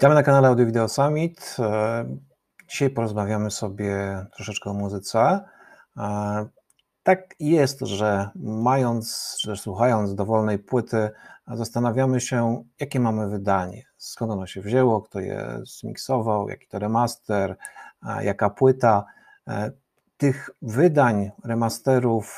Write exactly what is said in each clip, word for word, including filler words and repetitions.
Witamy na kanale Audio Video Summit. Dzisiaj porozmawiamy sobie troszeczkę o muzyce. Tak jest, że mając, że słuchając dowolnej płyty, zastanawiamy się, jakie mamy wydanie, skąd ono się wzięło, kto je zmiksował, jaki to remaster, jaka płyta. Tych wydań, remasterów,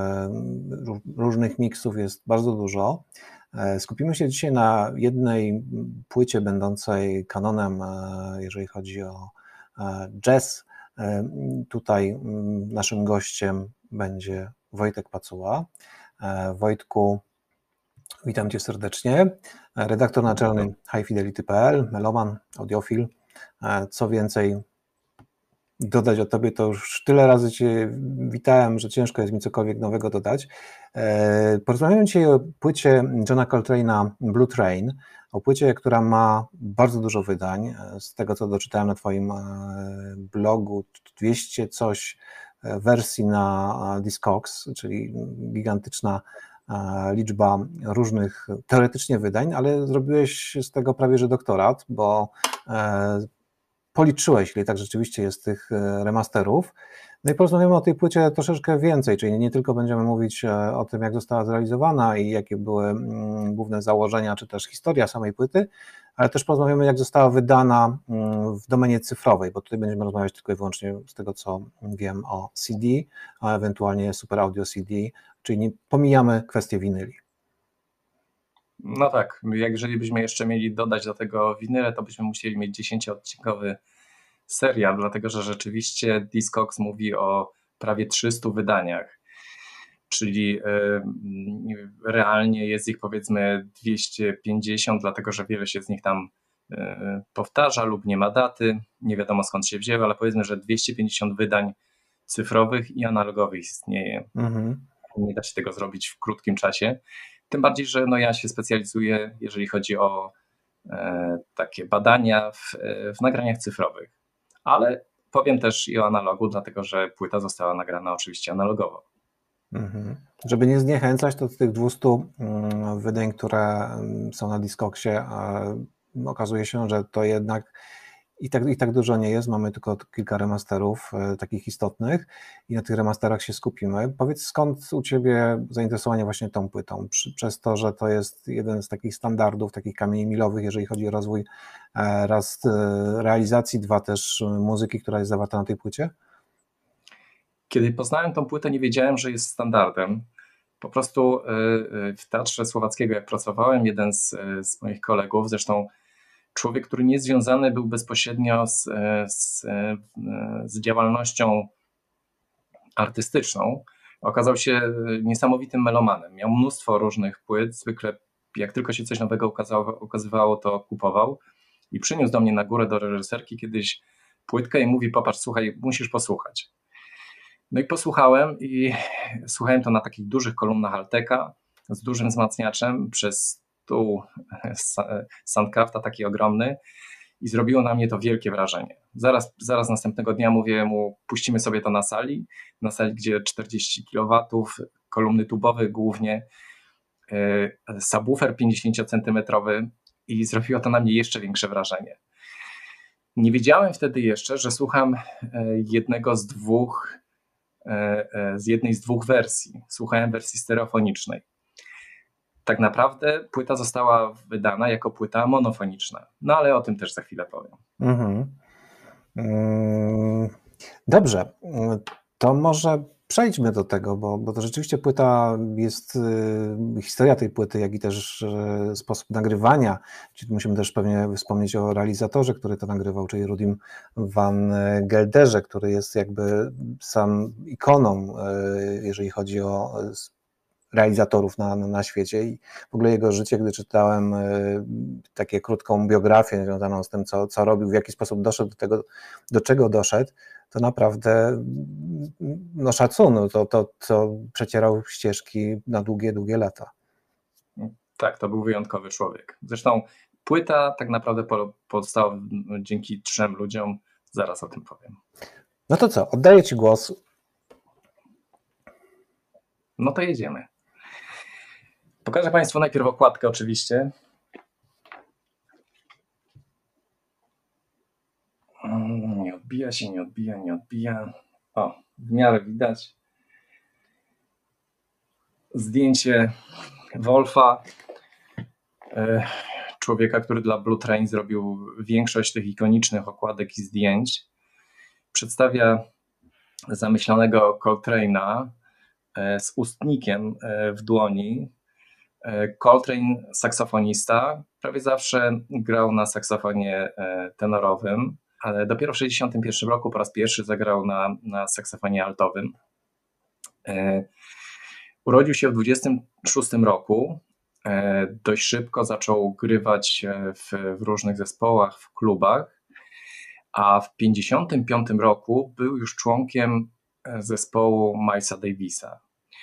różnych miksów jest bardzo dużo. Skupimy się dzisiaj na jednej płycie będącej kanonem, jeżeli chodzi o jazz. Tutaj naszym gościem będzie Wojtek Pacuła. Wojtku, witam Cię serdecznie. Redaktor naczelny high fidelity kropka p l, meloman, audiofil. Co więcej dodać o Tobie, to już tyle razy Cię witałem, że ciężko jest mi cokolwiek nowego dodać. Porozmawiamy dzisiaj o płycie Johna Coltrane'a Blue Train, o płycie, która ma bardzo dużo wydań. Z tego, co doczytałem na Twoim blogu, dwieście coś wersji na Discogs, czyli gigantyczna liczba różnych teoretycznie wydań, ale zrobiłeś z tego prawie że doktorat, bo policzyłeś, ile tak rzeczywiście jest tych remasterów. No i porozmawiamy o tej płycie troszeczkę więcej, czyli nie tylko będziemy mówić o tym, jak została zrealizowana i jakie były główne założenia, czy też historia samej płyty, ale też porozmawiamy, jak została wydana w domenie cyfrowej, bo tutaj będziemy rozmawiać tylko i wyłącznie z tego, co wiem o C D, a ewentualnie Super Audio C D, czyli nie pomijamy kwestię winyli. No tak, jak jeżeli byśmy jeszcze mieli dodać do tego winyle, to byśmy musieli mieć dziesięcioodcinkowy serial, dlatego że rzeczywiście Discogs mówi o prawie trzystu wydaniach, czyli realnie jest ich powiedzmy dwieście pięćdziesiąt, dlatego że wiele się z nich tam powtarza lub nie ma daty, nie wiadomo skąd się wzięły, ale powiedzmy, że dwieście pięćdziesiąt wydań cyfrowych i analogowych istnieje. Mhm. Nie da się tego zrobić w krótkim czasie. Tym bardziej, że no ja się specjalizuję, jeżeli chodzi o e, takie badania w, w nagraniach cyfrowych. Ale powiem też i o analogu, dlatego że płyta została nagrana oczywiście analogowo. Mhm. Żeby nie zniechęcać, to z tych dwustu wydań, które są na Discogsie, okazuje się, że to jednak i tak, i tak dużo nie jest, mamy tylko kilka remasterów e, takich istotnych i na tych remasterach się skupimy. Powiedz, skąd u Ciebie zainteresowanie właśnie tą płytą? Przy, przez to, że to jest jeden z takich standardów, takich kamieni milowych, jeżeli chodzi o rozwój e, raz e, realizacji, dwa też muzyki, która jest zawarta na tej płycie? Kiedy poznałem tą płytę, nie wiedziałem, że jest standardem. Po prostu e, w Teatrze Słowackiego, jak pracowałem, jeden z, z moich kolegów, zresztą człowiek, który nie związany był bezpośrednio z, z, z działalnością artystyczną, okazał się niesamowitym melomanem. Miał mnóstwo różnych płyt, zwykle jak tylko się coś nowego ukazało, ukazywało, to kupował i przyniósł do mnie na górę do reżyserki kiedyś płytkę i mówi: popatrz, słuchaj, musisz posłuchać. No i posłuchałem i słuchałem to na takich dużych kolumnach Alteka z dużym wzmacniaczem przez stół Soundcrafta, taki ogromny, i zrobiło na mnie to wielkie wrażenie. Zaraz, zaraz następnego dnia mówię mu: puścimy sobie to na sali, na sali, gdzie czterdzieści kilowatów, kolumny tubowe głównie, yy, subwoofer pięćdziesięciocentymetrowy, i zrobiło to na mnie jeszcze większe wrażenie. Nie wiedziałem wtedy jeszcze, że słucham jednego z dwóch, z jednej z dwóch wersji. Słuchałem wersji stereofonicznej. Tak naprawdę płyta została wydana jako płyta monofoniczna, no ale o tym też za chwilę powiem. Mhm. Dobrze, to może przejdźmy do tego, bo, bo to rzeczywiście płyta jest, historia tej płyty, jak i też sposób nagrywania. Musimy też pewnie wspomnieć o realizatorze, który to nagrywał, czyli Rudim van Gelderze, który jest jakby sam ikoną, jeżeli chodzi o realizatorów na, na świecie, i w ogóle jego życie, gdy czytałem y, takie krótką biografię związaną z tym, co, co robił, w jaki sposób doszedł do tego, do czego doszedł, to naprawdę no szacun, to, to, to przecierał ścieżki na długie, długie lata. Tak, to był wyjątkowy człowiek. Zresztą płyta tak naprawdę powstała dzięki trzem ludziom, zaraz o tym powiem. No to co, oddaję Ci głos. No to jedziemy. Pokażę Państwu najpierw okładkę oczywiście. odbija się, nie odbija, nie odbija. O, w miarę widać. Zdjęcie Wolfa, człowieka, który dla Blue Train zrobił większość tych ikonicznych okładek i zdjęć. Przedstawia zamyślonego Coltrane'a z ustnikiem w dłoni. Coltrane, saksofonista, prawie zawsze grał na saksofonie tenorowym, ale dopiero w tysiąc dziewięćset sześćdziesiątym pierwszym roku po raz pierwszy zagrał na, na saksofonie altowym. Urodził się w dwudziestym szóstym roku. Dość szybko zaczął grywać w, w różnych zespołach, w klubach, a w pięćdziesiątym piątym roku był już członkiem zespołu Milesa Davisa.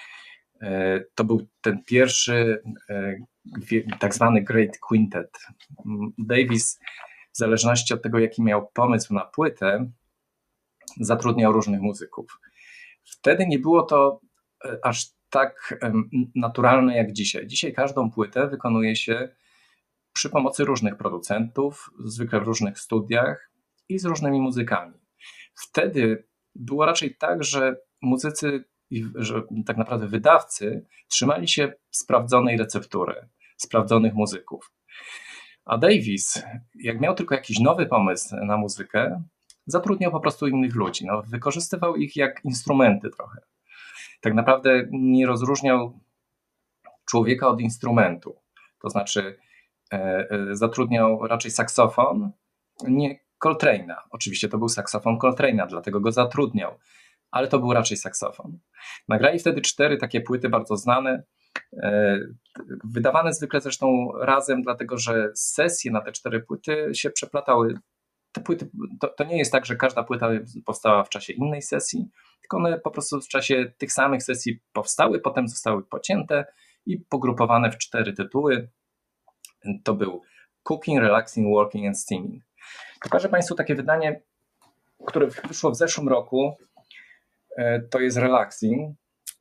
To był ten pierwszy tak zwany Great Quintet. Davis, w zależności od tego, jaki miał pomysł na płytę, zatrudniał różnych muzyków. Wtedy nie było to aż tak naturalne jak dzisiaj. Dzisiaj każdą płytę wykonuje się przy pomocy różnych producentów, zwykle w różnych studiach i z różnymi muzykami. Wtedy było raczej tak, że muzycy i że tak naprawdę wydawcy trzymali się sprawdzonej receptury, sprawdzonych muzyków. A Davis, jak miał tylko jakiś nowy pomysł na muzykę, zatrudniał po prostu innych ludzi. No, wykorzystywał ich jak instrumenty trochę. Tak naprawdę nie rozróżniał człowieka od instrumentu. To znaczy e, e, zatrudniał raczej saksofon, nie Coltrane'a. Oczywiście to był saksofon Coltrane'a, dlatego go zatrudniał, ale to był raczej saksofon. Nagrali wtedy cztery takie płyty bardzo znane, e, wydawane zwykle zresztą razem, dlatego że sesje na te cztery płyty się przeplatały. Te płyty, to, to nie jest tak, że każda płyta powstała w czasie innej sesji, tylko one po prostu w czasie tych samych sesji powstały, potem zostały pocięte i pogrupowane w cztery tytuły. To był Cooking, Relaxing, Working and Steaming. Pokażę Państwu takie wydanie, które wyszło w zeszłym roku. To jest Relaxing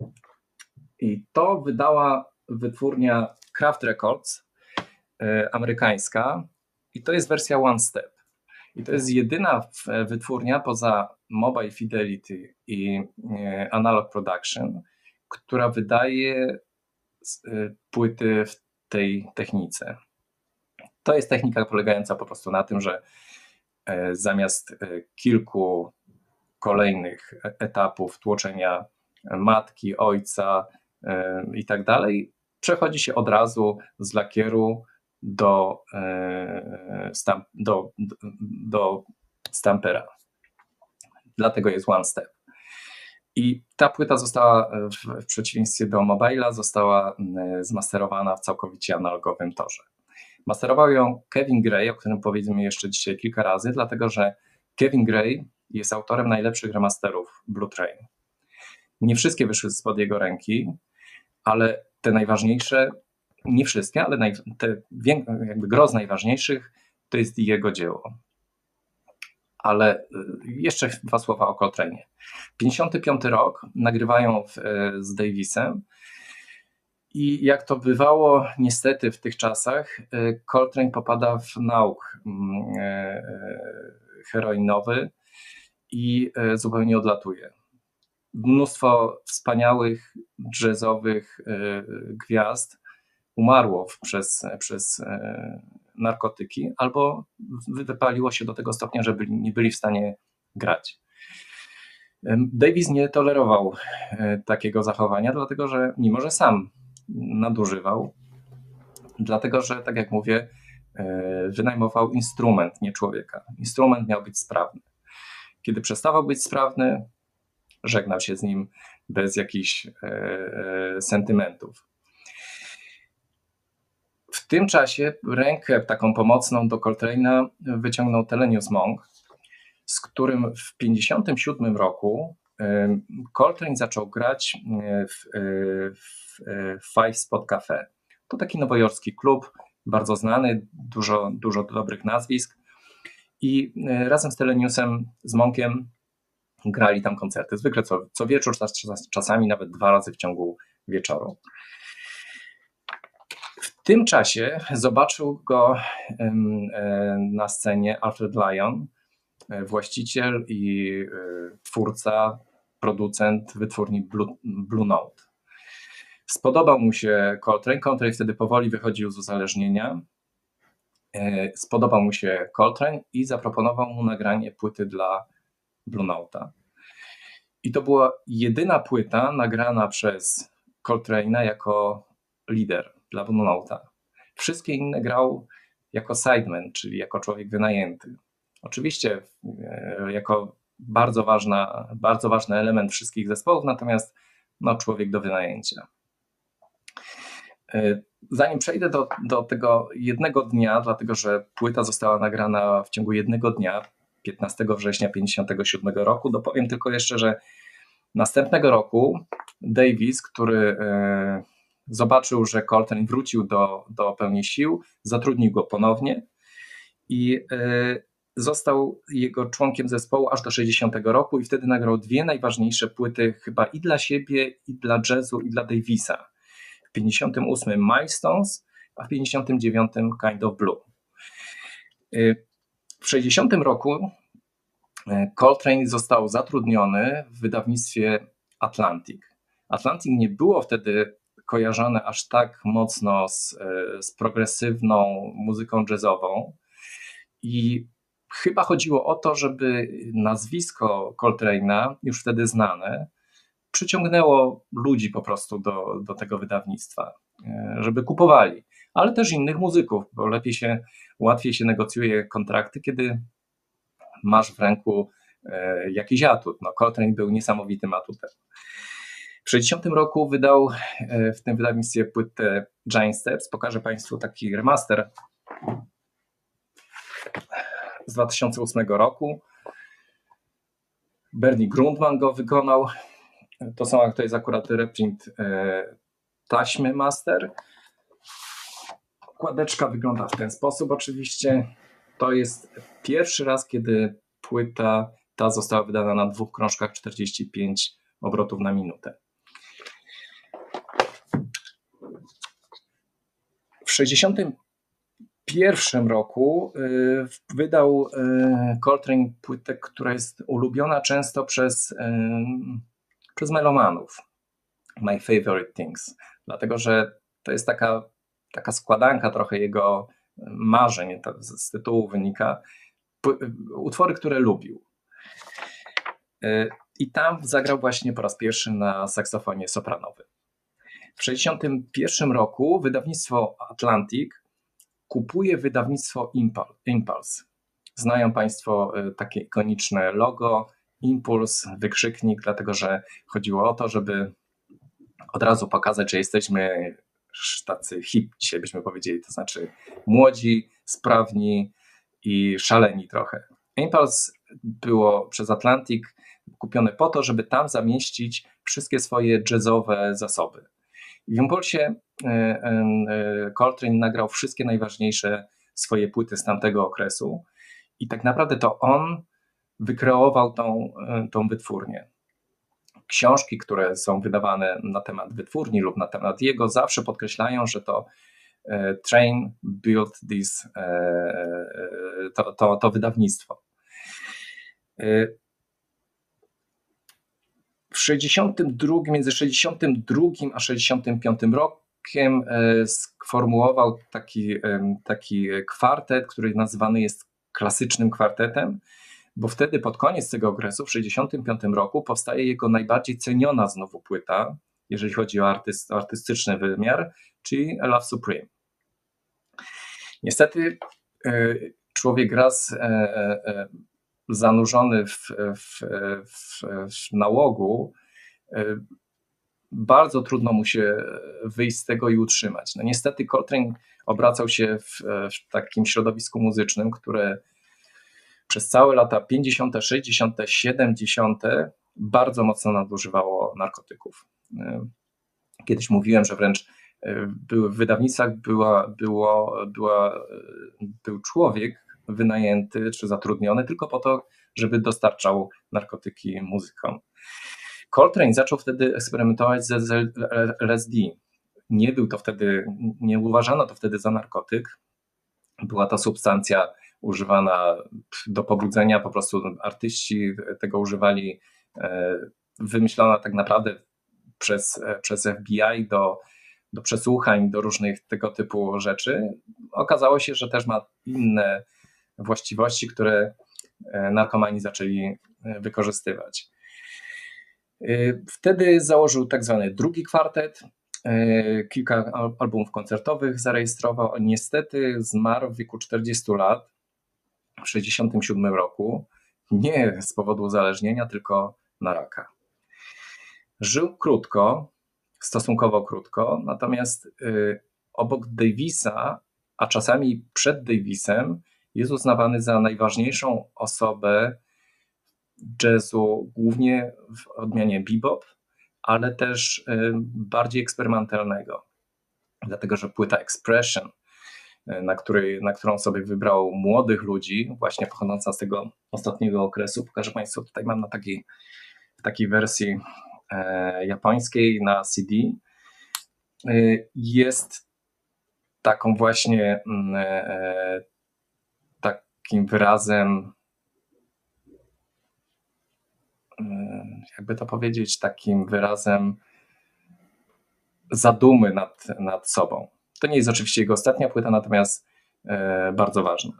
i to wydała wytwórnia Kraft Records, amerykańska, i to jest wersja One Step. I to jest jedyna wytwórnia poza Mobile Fidelity i Analog Production, która wydaje płyty w tej technice. To jest technika polegająca po prostu na tym, że zamiast kilku kolejnych etapów tłoczenia matki, ojca i tak dalej, przechodzi się od razu z lakieru do, stamp, do, do, do stampera. Dlatego jest One Step. I ta płyta została, w, w przeciwieństwie do Mobile'a, została zmasterowana w całkowicie analogowym torze. Masterował ją Kevin Gray, o którym powiedzmy jeszcze dzisiaj kilka razy, dlatego że Kevin Gray jest autorem najlepszych remasterów Blue Train. Nie wszystkie wyszły spod jego ręki, ale te najważniejsze, nie wszystkie, ale naj, te jakby gros najważniejszych to jest jego dzieło. Ale jeszcze dwa słowa o Coltrane'ie. pięćdziesiąty piąty rok nagrywają w, z Davisem i jak to bywało niestety w tych czasach, Coltrane popada w nauk heroinowy i zupełnie odlatuje. Mnóstwo wspaniałych jazzowych gwiazd umarło przez, przez narkotyki albo wypaliło się do tego stopnia, że byli, nie byli w stanie grać. Davis nie tolerował takiego zachowania, dlatego że mimo, że sam nadużywał, dlatego że, tak jak mówię, wynajmował instrument, nie człowieka. Instrument miał być sprawny. Kiedy przestawał być sprawny, żegnał się z nim bez jakichś sentymentów. W tym czasie rękę taką pomocną do Coltrane'a wyciągnął Thelonious Monk, z którym w pięćdziesiątym siódmym roku Coltrane zaczął grać w, w Five Spot Cafe. To taki nowojorski klub, bardzo znany, dużo, dużo dobrych nazwisk. I razem z Theloniousem, z Monkiem grali tam koncerty. Zwykle co, co wieczór, czasami nawet dwa razy w ciągu wieczoru. W tym czasie zobaczył go na scenie Alfred Lion właściciel i twórca, producent wytwórni Blue, Blue Note. Spodobał mu się Coltrane, Coltrane wtedy powoli wychodził z uzależnienia. Spodobał mu się Coltrane i zaproponował mu nagranie płyty dla Blue Note'a. I to była jedyna płyta nagrana przez Coltrane'a jako lider dla Blue Note'a. Wszystkie inne grał jako sideman, czyli jako człowiek wynajęty. Oczywiście jako bardzo, ważna, bardzo ważny element wszystkich zespołów, natomiast no, człowiek do wynajęcia. Zanim przejdę do, do tego jednego dnia, dlatego że płyta została nagrana w ciągu jednego dnia, piętnastego września tysiąc dziewięćset pięćdziesiątego siódmego roku, dopowiem tylko jeszcze, że następnego roku Davis, który e, zobaczył, że Coltrane wrócił do, do pełni sił, zatrudnił go ponownie i e, został jego członkiem zespołu aż do sześćdziesiątego roku i wtedy nagrał dwie najważniejsze płyty chyba i dla siebie, i dla jazzu, i dla Davisa. W pięćdziesiątym ósmym Milestones, a w pięćdziesiątym dziewiątym Kind of Blue. W sześćdziesiątym roku Coltrane został zatrudniony w wydawnictwie Atlantic. Atlantic nie było wtedy kojarzone aż tak mocno z, z progresywną muzyką jazzową i chyba chodziło o to, żeby nazwisko Coltrane'a, już wtedy znane, przyciągnęło ludzi po prostu do, do tego wydawnictwa, żeby kupowali, ale też innych muzyków, bo lepiej się, łatwiej się negocjuje kontrakty, kiedy masz w ręku jakiś atut. No, Coltrane był niesamowitym atutem. W sześćdziesiątym roku wydał w tym wydawnictwie płytę Giant Steps. Pokażę Państwu taki remaster z dwa tysiące ósmego roku. Bernie Grundman go wykonał. To, są, to jest akurat reprint e, taśmy master. Kładeczka wygląda w ten sposób oczywiście. To jest pierwszy raz, kiedy płyta ta została wydana na dwóch krążkach czterdzieści pięć obrotów na minutę. W sześćdziesiątym pierwszym roku y, wydał y, Coltrane płytę, która jest ulubiona często przez, y, przez melomanów. My Favorite Things. Dlatego, że to jest taka, taka składanka trochę jego marzeń, to z tytułu wynika, utwory, które lubił. I tam zagrał właśnie po raz pierwszy na saksofonie sopranowym. W sześćdziesiątym pierwszym roku wydawnictwo Atlantic kupuje wydawnictwo Impulse. Znają Państwo takie ikoniczne logo, Impuls, wykrzyknik, dlatego że chodziło o to, żeby od razu pokazać, że jesteśmy tacy hip, dzisiaj byśmy powiedzieli, to znaczy młodzi, sprawni i szaleni trochę. Impulse było przez Atlantic kupione po to, żeby tam zamieścić wszystkie swoje jazzowe zasoby. W Impulsie Coltrane nagrał wszystkie najważniejsze swoje płyty z tamtego okresu i tak naprawdę to on wykreował tą, tą wytwórnię. Książki, które są wydawane na temat wytwórni lub na temat jego, zawsze podkreślają, że to Train built this, to, to, to wydawnictwo. W sześćdziesiątym drugim, między sześćdziesiątym drugim a sześćdziesiątym piątym rokiem sformułował taki, taki kwartet, który nazywany jest klasycznym kwartetem, bo wtedy pod koniec tego okresu, w sześćdziesiątym piątym roku, powstaje jego najbardziej ceniona znowu płyta, jeżeli chodzi o, artyst, o artystyczny wymiar, czyli Love Supreme. Niestety człowiek raz zanurzony w, w, w, w nałogu, bardzo trudno mu się wyjść z tego i utrzymać. No niestety Coltrane obracał się w, w takim środowisku muzycznym, które przez całe lata pięćdziesiąte, sześćdziesiąte, siedemdziesiąte bardzo mocno nadużywało narkotyków. Kiedyś mówiłem, że wręcz w wydawnictwach była, było, była, był człowiek wynajęty czy zatrudniony tylko po to, żeby dostarczał narkotyki muzykom. Coltrane zaczął wtedy eksperymentować ze L S D. Nie był to wtedy, nie uważano to wtedy za narkotyk. Była to substancja używana do pobudzenia, po prostu artyści tego używali, wymyślona tak naprawdę przez, przez F B I do, do przesłuchań, do różnych tego typu rzeczy. Okazało się, że też ma inne właściwości, które narkomani zaczęli wykorzystywać. Wtedy założył tak zwany drugi kwartet, kilka albumów koncertowych zarejestrował, a niestety zmarł w wieku czterdziestu lat w tysiąc dziewięćset sześćdziesiątym siódmym roku, nie z powodu uzależnienia, tylko na raka. Żył krótko, stosunkowo krótko, natomiast obok Davisa, a czasami przed Davisem, jest uznawany za najważniejszą osobę jazzu, głównie w odmianie bebop, ale też bardziej eksperymentalnego. Dlatego, że płyta Expression, na, której, na którą sobie wybrał młodych ludzi, właśnie pochodząca z tego ostatniego okresu, pokażę Państwu, tutaj mam na takiej, w takiej wersji e, japońskiej na C D, e, jest taką właśnie e, takim wyrazem, jakby to powiedzieć, takim wyrazem zadumy nad, nad sobą. To nie jest oczywiście jego ostatnia płyta, natomiast e, bardzo ważna.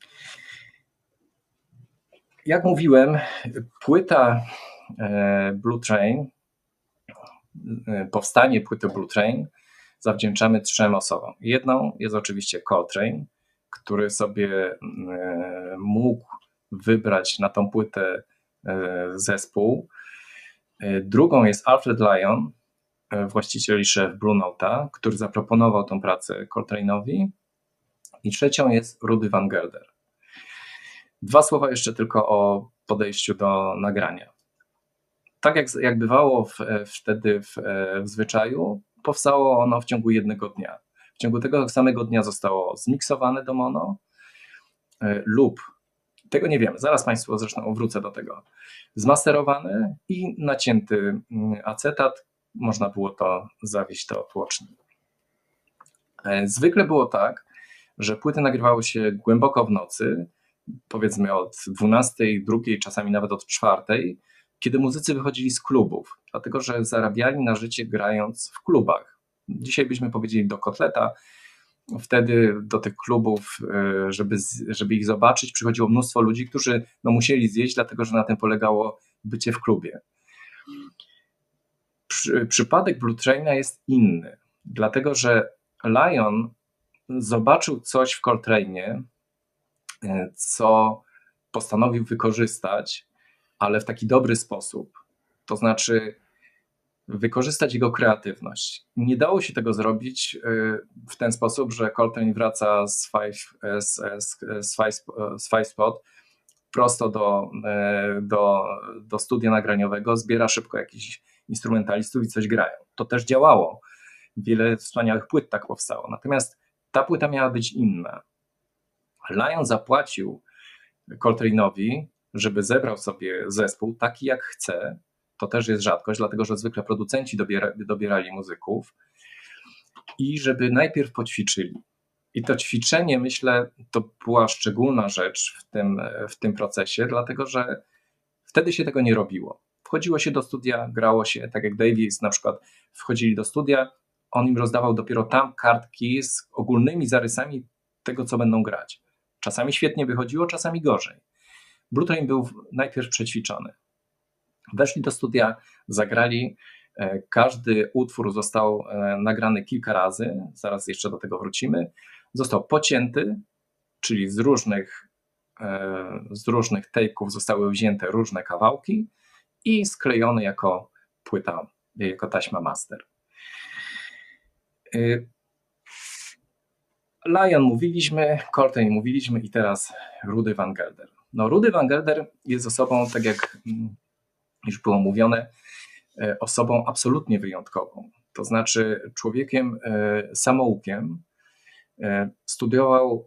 Jak mówiłem, płyta e, Blue Train, e, powstanie płyty Blue Train zawdzięczamy trzem osobom. Jedną jest oczywiście Coltrane, który sobie e, mógł wybrać na tą płytę zespół. Drugą jest Alfred Lion, właściciel i szef Blue Note'a, który zaproponował tą pracę Coltrane'owi. I trzecią jest Rudy Van Gelder. Dwa słowa jeszcze tylko o podejściu do nagrania. Tak jak, jak bywało w, wtedy w, w zwyczaju, powstało ono w ciągu jednego dnia. W ciągu tego samego dnia zostało zmiksowane do mono lub, tego nie wiemy, zaraz Państwu zresztą wrócę do tego, zmasterowany i nacięty acetat, można było to zawieźć do tłoczni. Zwykle było tak, że płyty nagrywały się głęboko w nocy, powiedzmy od dwunastej, drugiej, czasami nawet od czwartej, kiedy muzycy wychodzili z klubów, dlatego że zarabiali na życie grając w klubach. Dzisiaj byśmy powiedzieli do kotleta. Wtedy do tych klubów, żeby, żeby ich zobaczyć, przychodziło mnóstwo ludzi, którzy no, musieli zjeść, dlatego że na tym polegało bycie w klubie. Przy, przypadek Blue Traina jest inny, dlatego że Lion zobaczył coś w Coltrane'ie, co postanowił wykorzystać, ale w taki dobry sposób. To znaczy wykorzystać jego kreatywność. Nie dało się tego zrobić w ten sposób, że Coltrane wraca z Five, z, z, z five, z five Spot prosto do, do, do studia nagraniowego, zbiera szybko jakichś instrumentalistów i coś grają. To też działało. Wiele wspaniałych płyt tak powstało. Natomiast ta płyta miała być inna. Lion zapłacił Coltrane'owi, żeby zebrał sobie zespół taki jak chce. To też jest rzadkość, dlatego że zwykle producenci dobiera, dobierali muzyków i żeby najpierw poćwiczyli. I to ćwiczenie, myślę, to była szczególna rzecz w tym, w tym procesie, dlatego że wtedy się tego nie robiło. Wchodziło się do studia, grało się, tak jak Davis na przykład wchodzili do studia, on im rozdawał dopiero tam kartki z ogólnymi zarysami tego, co będą grać. Czasami świetnie wychodziło, czasami gorzej. Blue Train był najpierw przećwiczony. Weszli do studia, zagrali, każdy utwór został nagrany kilka razy, zaraz jeszcze do tego wrócimy, został pocięty, czyli z różnych, z różnych tape'ów zostały wzięte różne kawałki i sklejony jako płyta, jako taśma master. Lion mówiliśmy, Coltrane mówiliśmy i teraz Rudy Van Gelder. No, Rudy Van Gelder jest osobą, tak jak już było mówione, osobą absolutnie wyjątkową. To znaczy człowiekiem samoukiem, studiował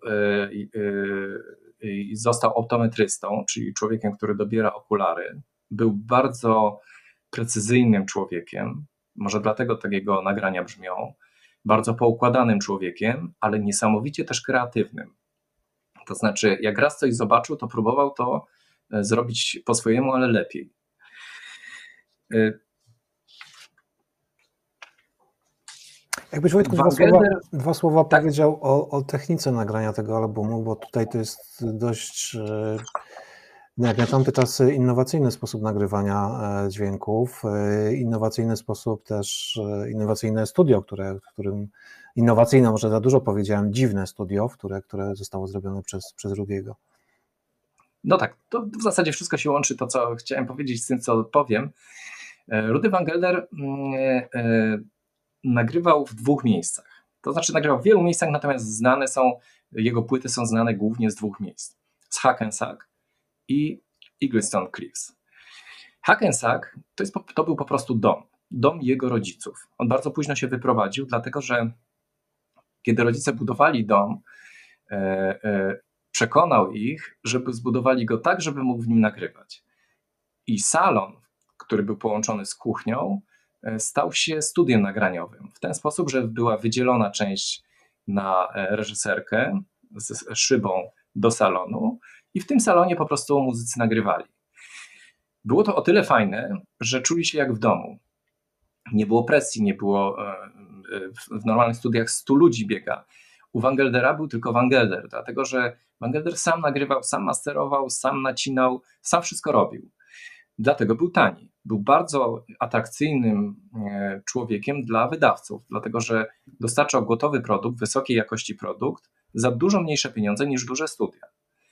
i został optometrystą, czyli człowiekiem, który dobiera okulary. Był bardzo precyzyjnym człowiekiem, może dlatego tak jego nagrania brzmią, bardzo poukładanym człowiekiem, ale niesamowicie też kreatywnym. To znaczy, jak raz coś zobaczył, to próbował to zrobić po swojemu, ale lepiej. Jakbyś, Wojtku, dwa słowa, dwa słowa tak. powiedział o, o technice nagrania tego albumu, bo tutaj to jest dość, jak na tamte czasy, innowacyjny sposób nagrywania dźwięków, innowacyjny sposób też, innowacyjne studio, które, w którym, innowacyjne, może za dużo powiedziałem, dziwne studio, które, które zostało zrobione przez, przez Rudiego. No tak, to w zasadzie wszystko się łączy, to co chciałem powiedzieć z tym, co powiem. Rudy Van Gelder nagrywał w dwóch miejscach. To znaczy nagrywał w wielu miejscach, natomiast znane są, jego płyty są znane głównie z dwóch miejsc. Z Hackensack i Eaglestone Cliffs. Hackensack to, jest, to był po prostu dom. Dom jego rodziców. On bardzo późno się wyprowadził, dlatego że kiedy rodzice budowali dom, e, e, przekonał ich, żeby zbudowali go tak, żeby mógł w nim nagrywać. I salon, który był połączony z kuchnią, stał się studiem nagraniowym. W ten sposób, że była wydzielona część na reżyserkę z szybą do salonu i w tym salonie po prostu muzycy nagrywali. Było to o tyle fajne, że czuli się jak w domu. Nie było presji, nie było w normalnych studiach stu ludzi biega. U Van Geldera był tylko Van Gelder, dlatego że Van Gelder sam nagrywał, sam masterował, sam nacinał, sam wszystko robił. Dlatego był tani. Był bardzo atrakcyjnym człowiekiem dla wydawców, dlatego że dostarczał gotowy produkt, wysokiej jakości produkt za dużo mniejsze pieniądze niż duże studia.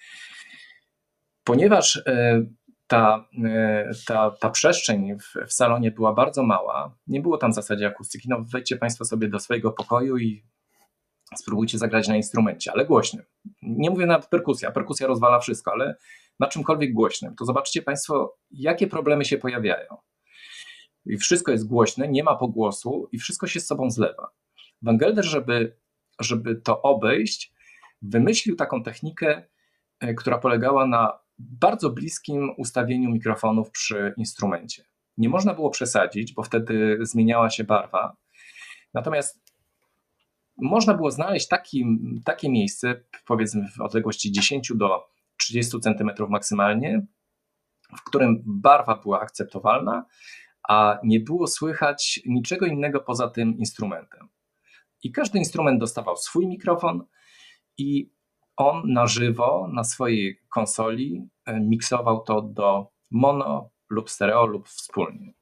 Ponieważ ta, ta, ta przestrzeń w, w salonie była bardzo mała, nie było tam w zasadzie akustyki, no wejdźcie Państwo sobie do swojego pokoju i spróbujcie zagrać na instrumencie, ale głośnym. Nie mówię nawet perkusja, perkusja rozwala wszystko, ale na czymkolwiek głośnym, to zobaczcie Państwo, jakie problemy się pojawiają. I wszystko jest głośne, nie ma pogłosu i wszystko się z sobą zlewa. Van Gelder, żeby, żeby to obejść, wymyślił taką technikę, która polegała na bardzo bliskim ustawieniu mikrofonów przy instrumencie. Nie można było przesadzić, bo wtedy zmieniała się barwa. Natomiast można było znaleźć taki, takie miejsce, powiedzmy w odległości dziesięć do trzydziestu centymetrów maksymalnie, w którym barwa była akceptowalna, a nie było słychać niczego innego poza tym instrumentem. I każdy instrument dostawał swój mikrofon i on na żywo na swojej konsoli miksował to do mono lub stereo lub wspólnie.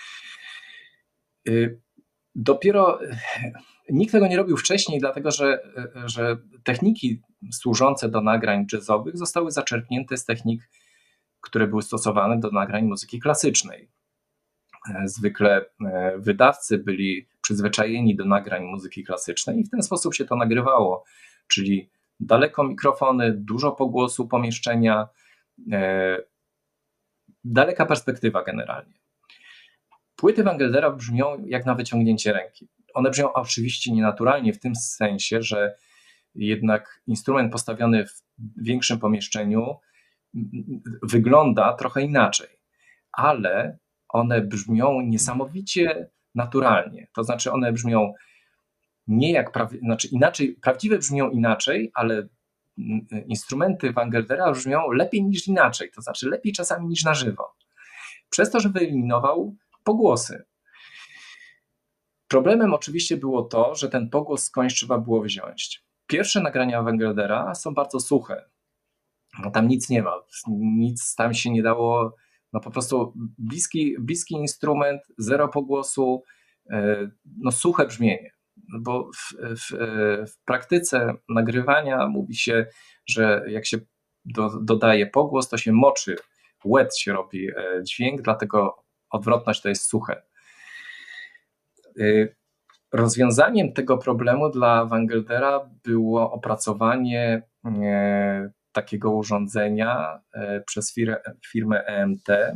Dopiero nikt tego nie robił wcześniej, dlatego że, że techniki służące do nagrań jazzowych zostały zaczerpnięte z technik, które były stosowane do nagrań muzyki klasycznej. Zwykle wydawcy byli przyzwyczajeni do nagrań muzyki klasycznej i w ten sposób się to nagrywało, czyli daleko mikrofony, dużo pogłosu pomieszczenia, daleka perspektywa generalnie. Płyty Van Geldera brzmią jak na wyciągnięcie ręki. One brzmią oczywiście nienaturalnie w tym sensie, że jednak instrument postawiony w większym pomieszczeniu wygląda trochę inaczej, ale one brzmią niesamowicie naturalnie. To znaczy one brzmią nie jak, prawi- znaczy inaczej, prawdziwe brzmią inaczej, ale instrumenty Van Geldera brzmią lepiej niż inaczej, to znaczy lepiej czasami niż na żywo. Przez to, że wyeliminował pogłosy. Problemem oczywiście było to, że ten pogłos skądś trzeba było wziąć. Pierwsze nagrania Van Geldera są bardzo suche. No tam nic nie ma, nic tam się nie dało, no po prostu bliski, bliski instrument, zero pogłosu, no suche brzmienie. Bo w, w, w praktyce nagrywania mówi się, że jak się do, dodaje pogłos, to się moczy, łeb się robi dźwięk, dlatego odwrotność to jest suche. Rozwiązaniem tego problemu dla Van Geldera było opracowanie takiego urządzenia przez firmę E M T,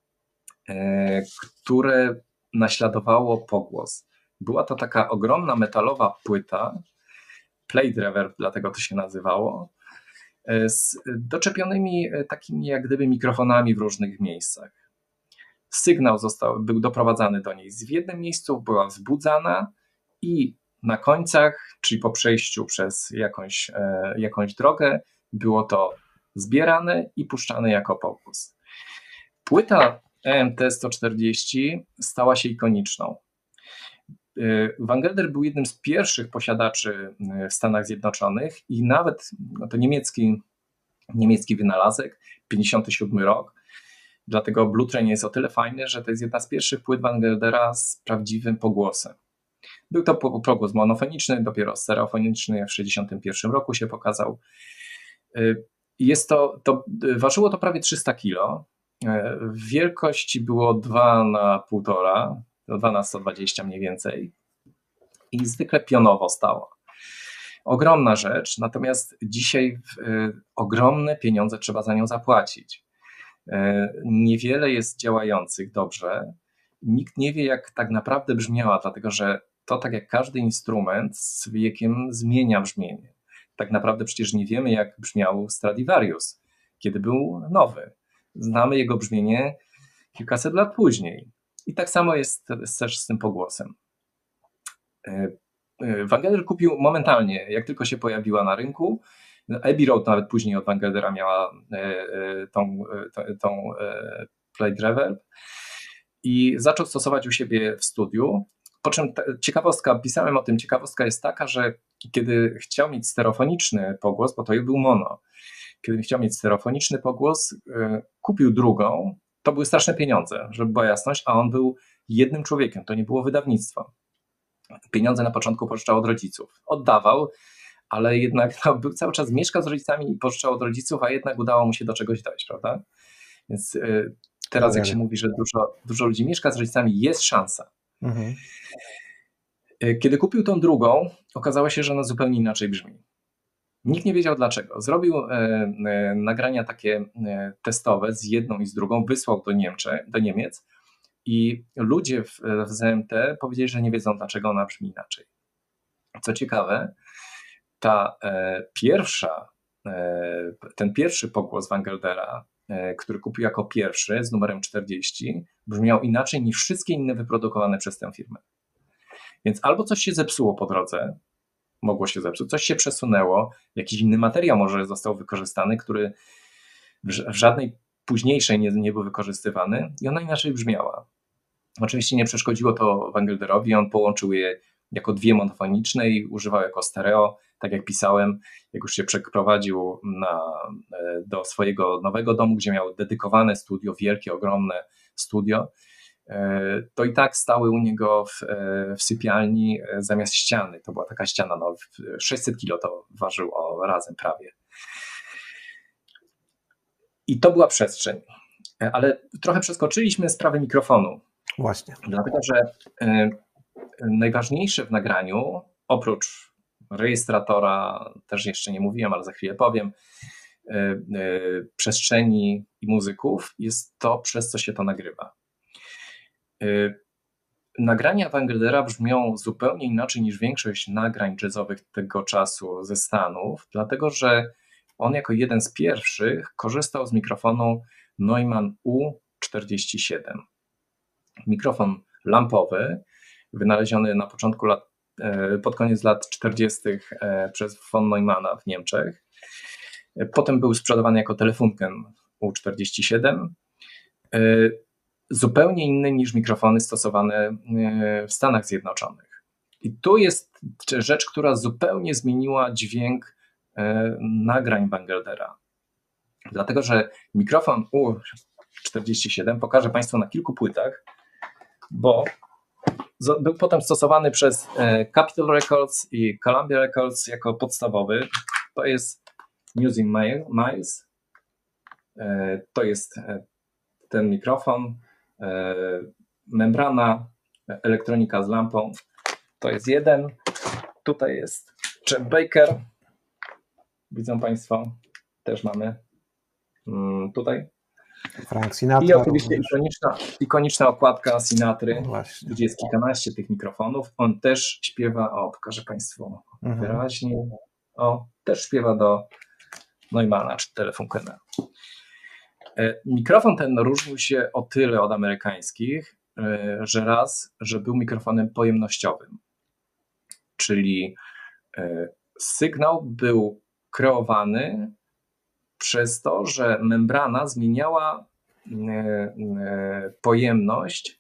które naśladowało pogłos. Była to taka ogromna metalowa płyta, plate reverb, dlatego to się nazywało, z doczepionymi takimi jak gdyby mikrofonami w różnych miejscach. Sygnał został, był doprowadzany do niej w jednym miejscu, była wzbudzana i na końcach, czyli po przejściu przez jakąś, jakąś drogę, było to zbierane i puszczane jako pogłos. Płyta E M T sto czterdzieści stała się ikoniczną. Van Gelder był jednym z pierwszych posiadaczy w Stanach Zjednoczonych i nawet no to niemiecki, niemiecki wynalazek, pięćdziesiąty siódmy rok. Dlatego Blue Train jest o tyle fajny, że to jest jedna z pierwszych płyt Van Geldera z prawdziwym pogłosem. Był to pogłos monofoniczny, dopiero stereofoniczny w sześćdziesiątym pierwszym roku się pokazał. Jest to, to, ważyło to prawie trzysta kilo. W wielkości było dwa na półtora, dwa na sto dwadzieścia mniej więcej i zwykle pionowo stała. Ogromna rzecz, natomiast dzisiaj y, ogromne pieniądze trzeba za nią zapłacić. Y, niewiele jest działających dobrze. Nikt nie wie, jak tak naprawdę brzmiała, dlatego że to, tak jak każdy instrument, z wiekiem zmienia brzmienie. Tak naprawdę przecież nie wiemy, jak brzmiał Stradivarius, kiedy był nowy. Znamy jego brzmienie kilkaset lat później. I tak samo jest też z tym pogłosem. Van Gelder kupił momentalnie, jak tylko się pojawiła na rynku. Abbey Road nawet później od Van Geldera miała tą, tą, tą plate reverb i zaczął stosować u siebie w studiu. Po czym ciekawostka, pisałem o tym, ciekawostka jest taka, że kiedy chciał mieć stereofoniczny pogłos, bo to był mono, kiedy chciał mieć stereofoniczny pogłos, kupił drugą. To były straszne pieniądze, żeby była jasność, a on był jednym człowiekiem, to nie było wydawnictwa. Pieniądze na początku pożyczał od rodziców. Oddawał, ale jednak no, był cały czas mieszkał z rodzicami i pożyczał od rodziców, a jednak udało mu się do czegoś dojść, prawda? Więc y, teraz jak się mówi, że dużo, dużo ludzi mieszka z rodzicami, jest szansa. Mhm. Kiedy kupił tą drugą, okazało się, że ona zupełnie inaczej brzmi. Nikt nie wiedział dlaczego. Zrobił e, e, nagrania takie e, testowe z jedną i z drugą, wysłał do, Niemczech, do Niemiec i ludzie w, w Z M T powiedzieli, że nie wiedzą, dlaczego ona brzmi inaczej. Co ciekawe, ta e, pierwsza, e, ten pierwszy pogłos Van Geldera, e, który kupił jako pierwszy z numerem czterdzieści, brzmiał inaczej niż wszystkie inne wyprodukowane przez tę firmę. Więc albo coś się zepsuło po drodze, mogło się zepsuć, coś się przesunęło, jakiś inny materiał może został wykorzystany, który w żadnej późniejszej nie, nie był wykorzystywany i ona inaczej brzmiała. Oczywiście nie przeszkodziło to Van Gelderowi, on połączył je jako dwie monofoniczne i używał jako stereo, tak jak pisałem, jak już się przeprowadził na, do swojego nowego domu, gdzie miał dedykowane studio, wielkie, ogromne studio, to i tak stały u niego w, w sypialni zamiast ściany. To była taka ściana, no sześćset kilo to ważyło razem prawie. I to była przestrzeń. Ale trochę przeskoczyliśmy sprawę mikrofonu. Właśnie. Dlatego, że najważniejsze w nagraniu, oprócz rejestratora, też jeszcze nie mówiłem, ale za chwilę powiem, przestrzeni i muzyków, jest to, przez co się to nagrywa. Nagrania Van Geldera brzmią zupełnie inaczej niż większość nagrań jazzowych tego czasu ze Stanów, dlatego że on jako jeden z pierwszych korzystał z mikrofonu Neumann U czterdzieści siedem. Mikrofon lampowy, wynaleziony na początku lat, pod koniec lat czterdziestych przez von Neumanna w Niemczech. Potem był sprzedawany jako Telefunken U czterdzieści siedem. Zupełnie inny niż mikrofony stosowane w Stanach Zjednoczonych. I tu jest rzecz, która zupełnie zmieniła dźwięk nagrań Van Geldera. Dlatego, że mikrofon U czterdzieści siedem pokażę Państwu na kilku płytach, bo był potem stosowany przez Capitol Records i Columbia Records jako podstawowy. To jest Music Miles, to jest ten mikrofon, membrana, elektronika z lampą. To jest jeden. Tutaj jest Chet Baker. Widzą Państwo, też mamy tutaj. Frank Sinatra. I oczywiście ikoniczna, ikoniczna okładka Sinatry, no gdzie jest kilkanaście tych mikrofonów. On też śpiewa, o pokażę Państwu mhm. wyraźnie, o też śpiewa do Neumanna czy Telefunkena. Mikrofon ten różnił się o tyle od amerykańskich, że raz, że był mikrofonem pojemnościowym, czyli sygnał był kreowany przez to, że membrana zmieniała pojemność,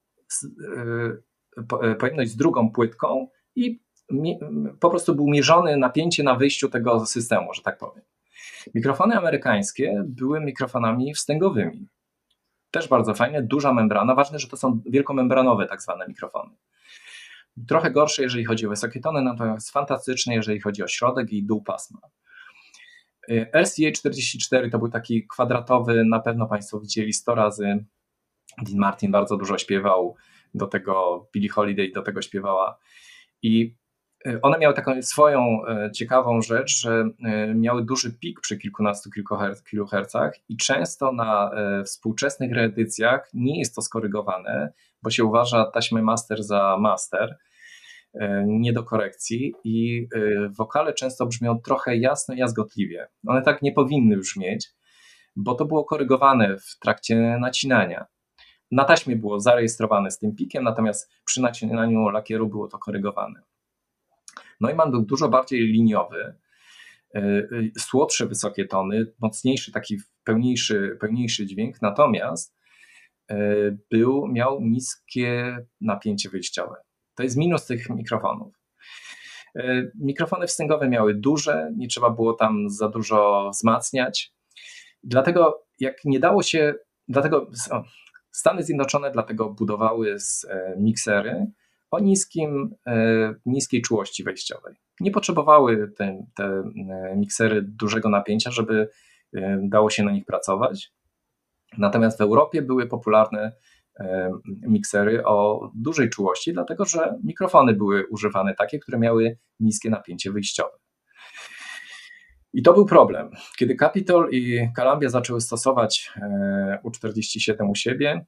pojemność z drugą płytką i po prostu był mierzone napięcie na wyjściu tego systemu, że tak powiem. Mikrofony amerykańskie były mikrofonami wstęgowymi. Też bardzo fajne, duża membrana. Ważne, że to są wielkomembranowe tak zwane mikrofony. Trochę gorsze, jeżeli chodzi o wysokie tony, natomiast fantastyczne, jeżeli chodzi o środek i dół pasma. R C A czterdzieści cztery to był taki kwadratowy, na pewno Państwo widzieli sto razy. Dean Martin bardzo dużo śpiewał, do tego Billie Holiday do tego śpiewała. I one miały taką swoją ciekawą rzecz, że miały duży pik przy kilkunastu kilohercach i często na współczesnych reedycjach nie jest to skorygowane, bo się uważa taśmę master za master, nie do korekcji i wokale często brzmią trochę jasno i jazgotliwie. One tak nie powinny brzmieć, bo to było korygowane w trakcie nacinania. Na taśmie było zarejestrowane z tym pikiem, natomiast przy nacinaniu lakieru było to korygowane. Neumann był dużo bardziej liniowy, słodsze wysokie tony, mocniejszy, taki pełniejszy, pełniejszy dźwięk, natomiast był, miał niskie napięcie wyjściowe. To jest minus tych mikrofonów. Mikrofony wstęgowe miały duże, nie trzeba było tam za dużo wzmacniać. Dlatego jak nie dało się, dlatego Stany Zjednoczone dlatego budowały miksery o niskim, niskiej czułości wejściowej. Nie potrzebowały te, te miksery dużego napięcia, żeby dało się na nich pracować. Natomiast w Europie były popularne miksery o dużej czułości, dlatego że mikrofony były używane takie, które miały niskie napięcie wyjściowe. I to był problem. Kiedy Capitol i Columbia zaczęły stosować U czterdzieści siedem u siebie,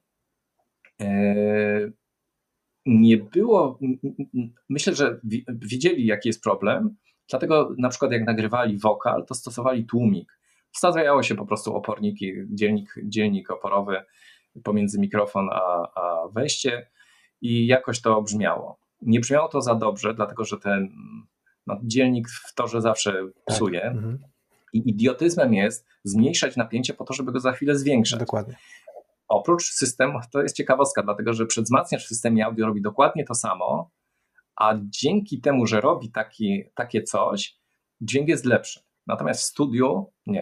nie było, myślę, że widzieli, jaki jest problem, dlatego na przykład jak nagrywali wokal, to stosowali tłumik. Wstawiało się po prostu oporniki, dzielnik, dzielnik oporowy pomiędzy mikrofon a, a wejście i jakoś to brzmiało. Nie brzmiało to za dobrze, dlatego że ten no, dzielnik w torze zawsze psuje. Tak. Mhm. I idiotyzmem jest zmniejszać napięcie po to, żeby go za chwilę zwiększać. Dokładnie. Oprócz systemu, to jest ciekawostka, dlatego że przedwzmacniacz w systemie audio robi dokładnie to samo, a dzięki temu, że robi taki, takie coś, dźwięk jest lepszy. Natomiast w studiu nie.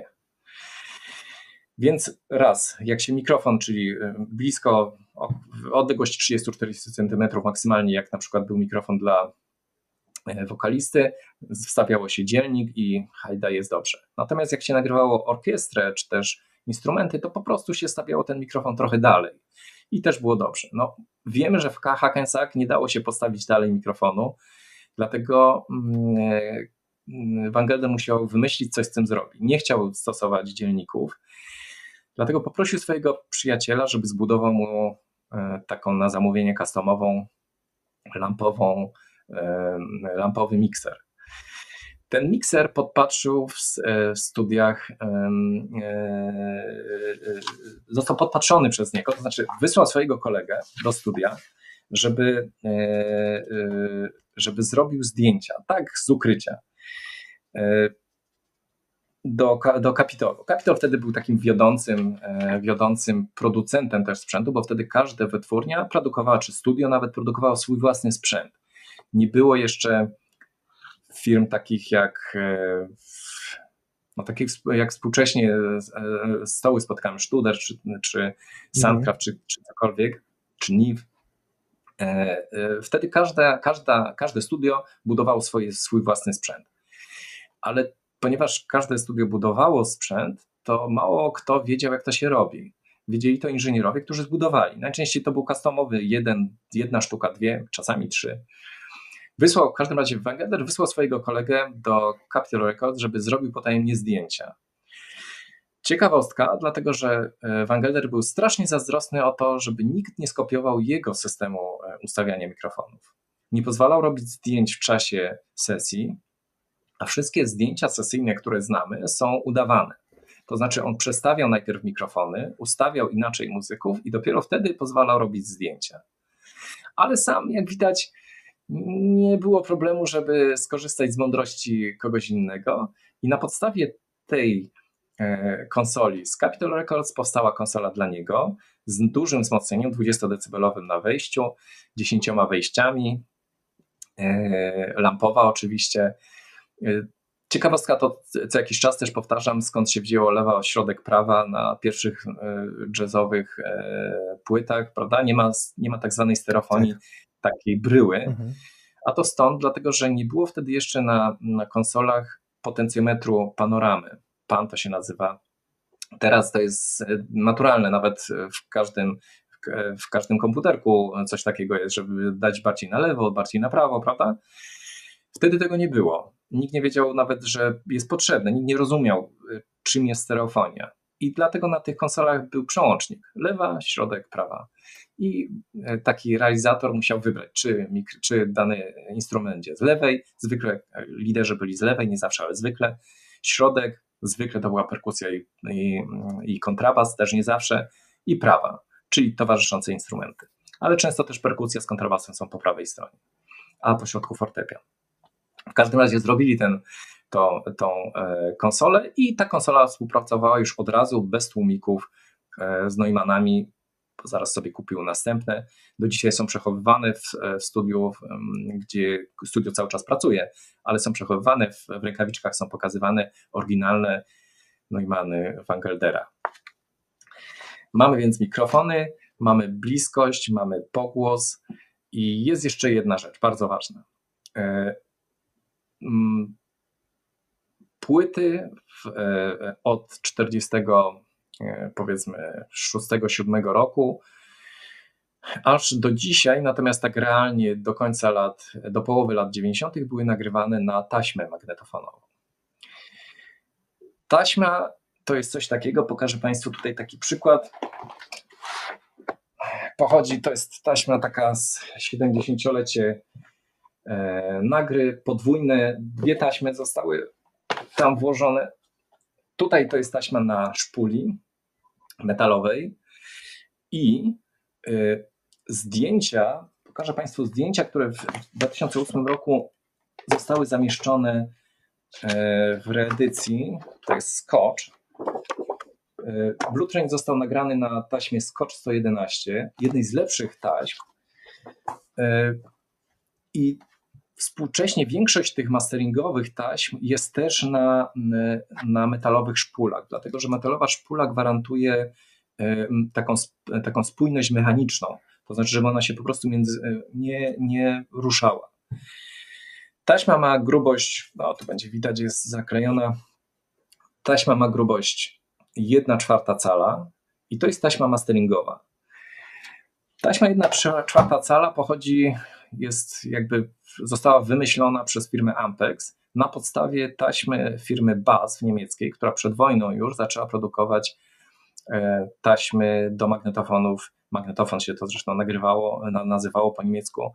Więc raz, jak się mikrofon, czyli blisko, w odległości trzydzieści do czterdziestu centymetrów maksymalnie, jak na przykład był mikrofon dla wokalisty, wstawiało się dzielnik i hajda, jest dobrze. Natomiast jak się nagrywało orkiestrę, czy też instrumenty, to po prostu się stawiało ten mikrofon trochę dalej i też było dobrze. No, wiemy, że w Hackensack nie dało się postawić dalej mikrofonu, dlatego Van Gelder musiał wymyślić, coś z tym zrobić. Nie chciał stosować dzielników, dlatego poprosił swojego przyjaciela, żeby zbudował mu taką na zamówienie customową, lampową, lampowy mikser. Ten mikser podpatrzył w, w studiach, został podpatrzony przez niego, to znaczy wysłał swojego kolegę do studia, żeby, żeby zrobił zdjęcia, tak z ukrycia, do, do Capitolu. Capitol wtedy był takim wiodącym, wiodącym producentem też sprzętu, bo wtedy każda wytwórnia produkowała, czy studio nawet produkowało swój własny sprzęt. Nie było jeszcze firm takich jak, no takich jak współcześnie stoły spotkamy, Studer, czy, czy Soundcraft, mm. czy, czy cokolwiek, czy Neve. Wtedy każda, każda, każde studio budowało swoje, swój własny sprzęt. Ale ponieważ każde studio budowało sprzęt, to mało kto wiedział, jak to się robi. Wiedzieli to inżynierowie, którzy zbudowali. Najczęściej to był customowy jeden, jedna sztuka, dwie, czasami trzy. Wysłał, w każdym razie Van Gelder wysłał swojego kolegę do Capitol Records, żeby zrobił potajemnie zdjęcia. Ciekawostka, dlatego że Van Gelder był strasznie zazdrosny o to, żeby nikt nie skopiował jego systemu ustawiania mikrofonów. Nie pozwalał robić zdjęć w czasie sesji, a wszystkie zdjęcia sesyjne, które znamy, są udawane. To znaczy on przestawiał najpierw mikrofony, ustawiał inaczej muzyków i dopiero wtedy pozwalał robić zdjęcia. Ale sam, jak widać, nie było problemu, żeby skorzystać z mądrości kogoś innego i na podstawie tej konsoli z Capitol Records powstała konsola dla niego z dużym wzmocnieniem dwudziestodecybelowym na wejściu, dziesięcioma wejściami, lampowa oczywiście. Ciekawostka to co jakiś czas też powtarzam, skąd się wzięło lewa, środek, prawa na pierwszych jazzowych płytach, prawda? Nie ma, nie ma tak zwanej stereofonii, tak. takiej bryły, mhm. a to stąd, dlatego że nie było wtedy jeszcze na, na konsolach potencjometru panoramy. Pan to się nazywa. Teraz to jest naturalne, nawet w każdym, w każdym komputerku coś takiego jest, żeby dać bardziej na lewo, bardziej na prawo, prawda? Wtedy tego nie było. Nikt nie wiedział nawet, że jest potrzebne, nikt nie rozumiał, czym jest stereofonia. I dlatego na tych konsolach był przełącznik. Lewa, środek, prawa. I taki realizator musiał wybrać, czy, czy dany instrument będzie z lewej. Zwykle liderzy byli z lewej, nie zawsze, ale zwykle. Środek, zwykle to była perkusja i, i, i kontrabas, też nie zawsze. I prawa, czyli towarzyszące instrumenty. Ale często też perkusja z kontrabasem są po prawej stronie, a po środku fortepian. W każdym razie zrobili ten, to, tą konsolę i ta konsola współpracowała już od razu, bez tłumików, z Neumannami. Zaraz sobie kupił następne. Do dzisiaj są przechowywane w, w studiu, gdzie studio cały czas pracuje, ale są przechowywane w, w rękawiczkach, są pokazywane oryginalne Neumanny Van Geldera. Mamy więc mikrofony, mamy bliskość, mamy pogłos i jest jeszcze jedna rzecz, bardzo ważna. Płyty w, od czterdziestego powiedzmy szóstego, siódmego roku aż do dzisiaj, natomiast tak realnie do końca lat, do połowy lat dziewięćdziesiątych były nagrywane na taśmę magnetofonową. Taśma to jest coś takiego, pokażę Państwu tutaj taki przykład. Pochodzi, to jest taśma taka z siedemdziesięciolecie Nagry, podwójne, dwie taśmy zostały tam włożone. Tutaj to jest taśma na szpuli metalowej i y, zdjęcia, pokażę Państwu zdjęcia, które w dwa tysiące ósmym roku zostały zamieszczone y, w reedycji, to jest Scotch. Y, Blue Train został nagrany na taśmie Scotch sto jedenaście, jednej z lepszych taśm y, i współcześnie większość tych masteringowych taśm jest też na, na metalowych szpulach, dlatego że metalowa szpula gwarantuje taką, taką spójność mechaniczną, to znaczy, żeby ona się po prostu między, nie, nie ruszała. Taśma ma grubość, no tu będzie widać, jest zaklejona, taśma ma grubość jedna czwarta cala i to jest taśma masteringowa. Taśma jedna czwarta cala pochodzi, jest jakby została wymyślona przez firmę Ampex na podstawie taśmy firmy Bass w niemieckiej, która przed wojną już zaczęła produkować taśmy do magnetofonów. Magnetofon się to zresztą nagrywało, nazywało po niemiecku,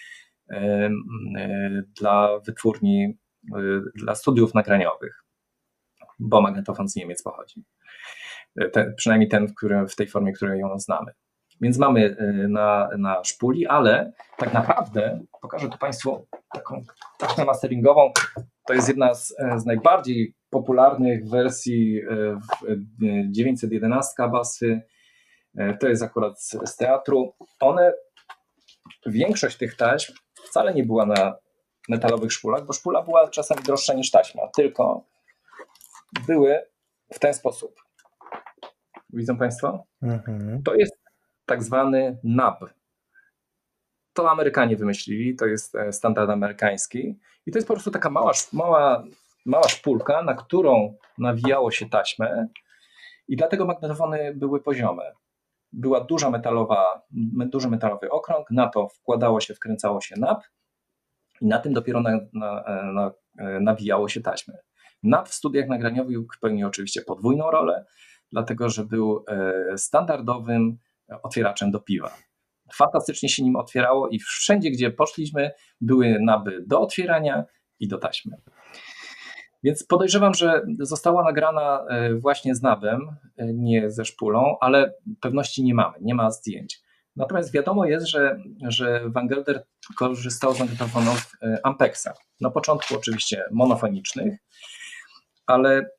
dla wytwórni, dla studiów nagraniowych, bo magnetofon z Niemiec pochodzi. Ten, przynajmniej ten, w, którym, w tej formie, której ją znamy. Więc mamy na, na szpuli, ale tak naprawdę pokażę tu Państwu taką taśmę masteringową. To jest jedna z, z najbardziej popularnych wersji dziewięćset jedenaście Bassy. To jest akurat z, z teatru. One, większość tych taśm wcale nie była na metalowych szpulach, bo szpula była czasami droższa niż taśma, tylko były w ten sposób. Widzą Państwo? Mhm. To jest tak zwany nab. To Amerykanie wymyślili, to jest standard amerykański i to jest po prostu taka mała, mała, mała szpulka, na którą nawijało się taśmę i dlatego magnetofony były poziome. Była duża metalowa, duży metalowy okrąg, na to wkładało się, wkręcało się nab i na tym dopiero na, na, na, nawijało się taśmę. Nab w studiach nagraniowych pełnił oczywiście podwójną rolę, dlatego że był standardowym otwieraczem do piwa. Fantastycznie się nim otwierało i wszędzie, gdzie poszliśmy, były naby do otwierania i do taśmy. Więc podejrzewam, że została nagrana właśnie z nabem, nie ze szpulą, ale pewności nie mamy, nie ma zdjęć. Natomiast wiadomo jest, że, że Van Gelder korzystał z magnetofonów Ampexa. Na początku oczywiście monofonicznych, ale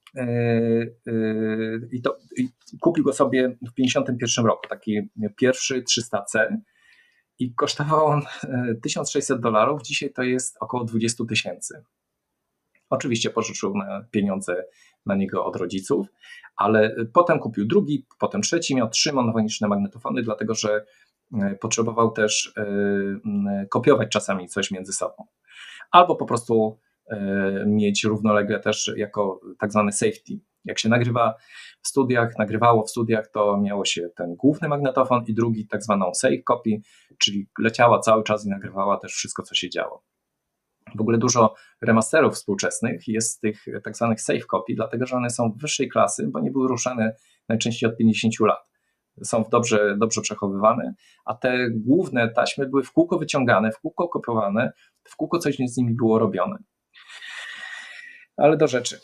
i, to, i kupił go sobie w pięćdziesiątym pierwszym roku, taki pierwszy trzysta C i kosztował on tysiąc sześćset dolarów, dzisiaj to jest około dwadzieścia tysięcy. Oczywiście pożyczył na pieniądze na niego od rodziców, ale potem kupił drugi, potem trzeci, miał trzy monofoniczne magnetofony, dlatego że potrzebował też kopiować czasami coś między sobą. Albo po prostu mieć równolegle też jako tak zwany safety. Jak się nagrywa w studiach, nagrywało w studiach, to miało się ten główny magnetofon i drugi tak zwaną safe copy, czyli leciała cały czas i nagrywała też wszystko, co się działo. W ogóle dużo remasterów współczesnych jest z tych tak zwanych safe copy, dlatego że one są wyższej klasy, bo nie były ruszane najczęściej od pięćdziesięciu lat. Są dobrze, dobrze przechowywane, a te główne taśmy były w kółko wyciągane, w kółko kopiowane, w kółko coś z nimi było robione. Ale do rzeczy.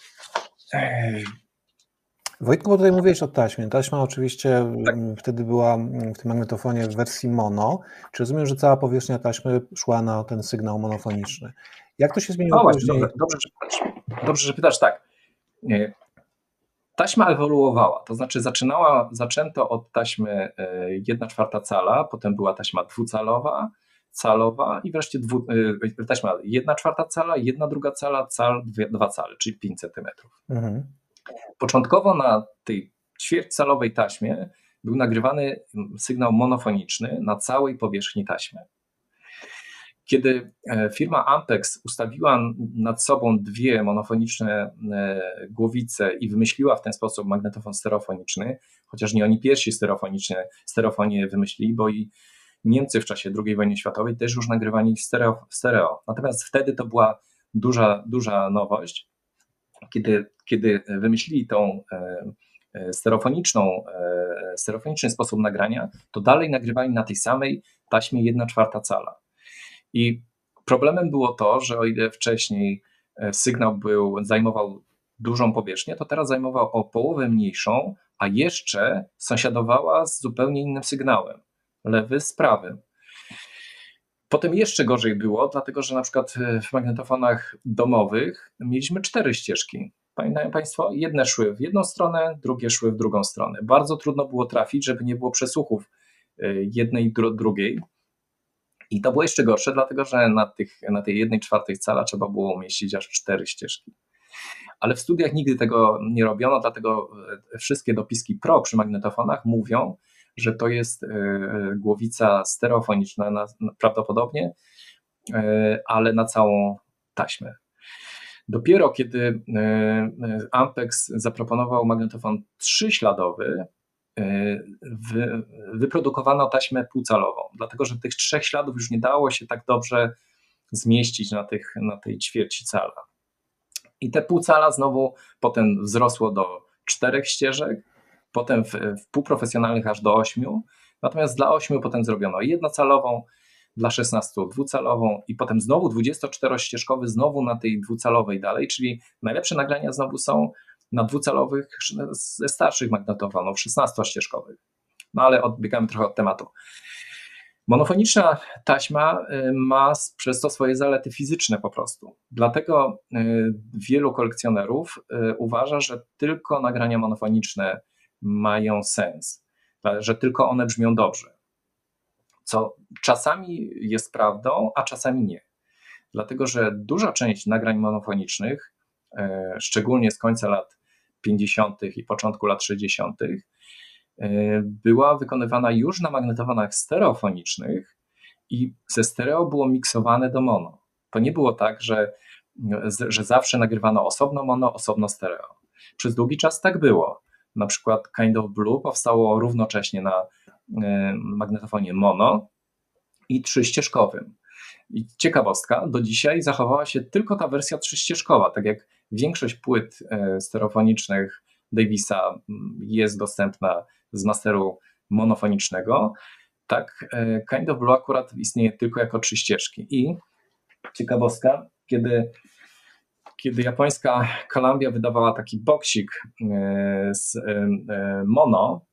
Wojtku, bo tutaj mówiłeś o taśmie. Taśma oczywiście Tak. wtedy była w tym magnetofonie w wersji mono. Czy rozumiem, że cała powierzchnia taśmy szła na ten sygnał monofoniczny? Jak to się zmieniło No właśnie, później? dobrze, dobrze, że pytasz. Dobrze, że pytasz, tak. Taśma ewoluowała, to znaczy zaczynała, zaczęto od taśmy jedna czwarta cala, potem była taśma dwucalowa, calowa i wreszcie dwu, taśma jedna czwarta cala, jedna druga cala, cal, dwa cale, czyli pięć centymetrów. Mhm. Początkowo na tej ćwierćcalowej taśmie był nagrywany sygnał monofoniczny na całej powierzchni taśmy. Kiedy firma Ampex ustawiła nad sobą dwie monofoniczne głowice i wymyśliła w ten sposób magnetofon stereofoniczny, chociaż nie oni pierwsi stereofoniczne, stereofonię wymyślili, bo i Niemcy w czasie drugiej wojny światowej też już nagrywali stereo, stereo. Natomiast wtedy to była duża, duża nowość. Kiedy, kiedy wymyślili tą stereofoniczną, stereofoniczny sposób nagrania, to dalej nagrywali na tej samej taśmie jedna czwarta cala. I problemem było to, że o ile wcześniej sygnał był, zajmował dużą powierzchnię, to teraz zajmował o połowę mniejszą, a jeszcze sąsiadowała z zupełnie innym sygnałem, lewy z prawym. Potem jeszcze gorzej było, dlatego że na przykład w magnetofonach domowych mieliśmy cztery ścieżki. Pamiętają Państwo? Jedne szły w jedną stronę, drugie szły w drugą stronę. Bardzo trudno było trafić, żeby nie było przesłuchów jednej i drugiej. I to było jeszcze gorsze, dlatego że na, tych, na tej jednej czwartej cala trzeba było umieścić aż cztery ścieżki. Ale w studiach nigdy tego nie robiono, dlatego wszystkie dopiski Pro przy magnetofonach mówią, że to jest głowica stereofoniczna na, prawdopodobnie, ale na całą taśmę. Dopiero kiedy Ampex zaproponował magnetofon trzyśladowy, Wy, wyprodukowano taśmę półcalową, dlatego że tych trzech śladów już nie dało się tak dobrze zmieścić na, tych, na tej ćwierci cala. I te półcala znowu potem wzrosło do czterech ścieżek, potem w, w półprofesjonalnych aż do ośmiu, natomiast dla ośmiu potem zrobiono jednocalową, dla szesnastu dwucalową i potem znowu dwudziestoczterościeżkowy znowu na tej dwucalowej dalej, czyli najlepsze nagrania znowu są na dwucalowych ze starszych magnetofonów, szesnastościeżkowych. No ale odbiegamy trochę od tematu. Monofoniczna taśma ma przez to swoje zalety fizyczne po prostu. Dlatego wielu kolekcjonerów uważa, że tylko nagrania monofoniczne mają sens, że tylko one brzmią dobrze. Co czasami jest prawdą, a czasami nie. Dlatego, że duża część nagrań monofonicznych, szczególnie z końca lat pięćdziesiątych i początku lat sześćdziesiątych, była wykonywana już na magnetofonach stereofonicznych i ze stereo było miksowane do mono. To nie było tak, że, że zawsze nagrywano osobno mono, osobno stereo. Przez długi czas tak było. Na przykład Kind of Blue powstało równocześnie na magnetofonie mono i trzyścieżkowym. I ciekawostka, do dzisiaj zachowała się tylko ta wersja trzyścieżkowa, tak jak większość płyt stereofonicznych Davisa jest dostępna z masteru monofonicznego, tak Kind of Blue akurat istnieje tylko jako trzy ścieżki. I ciekawostka, kiedy, kiedy japońska Columbia wydawała taki boksik z mono,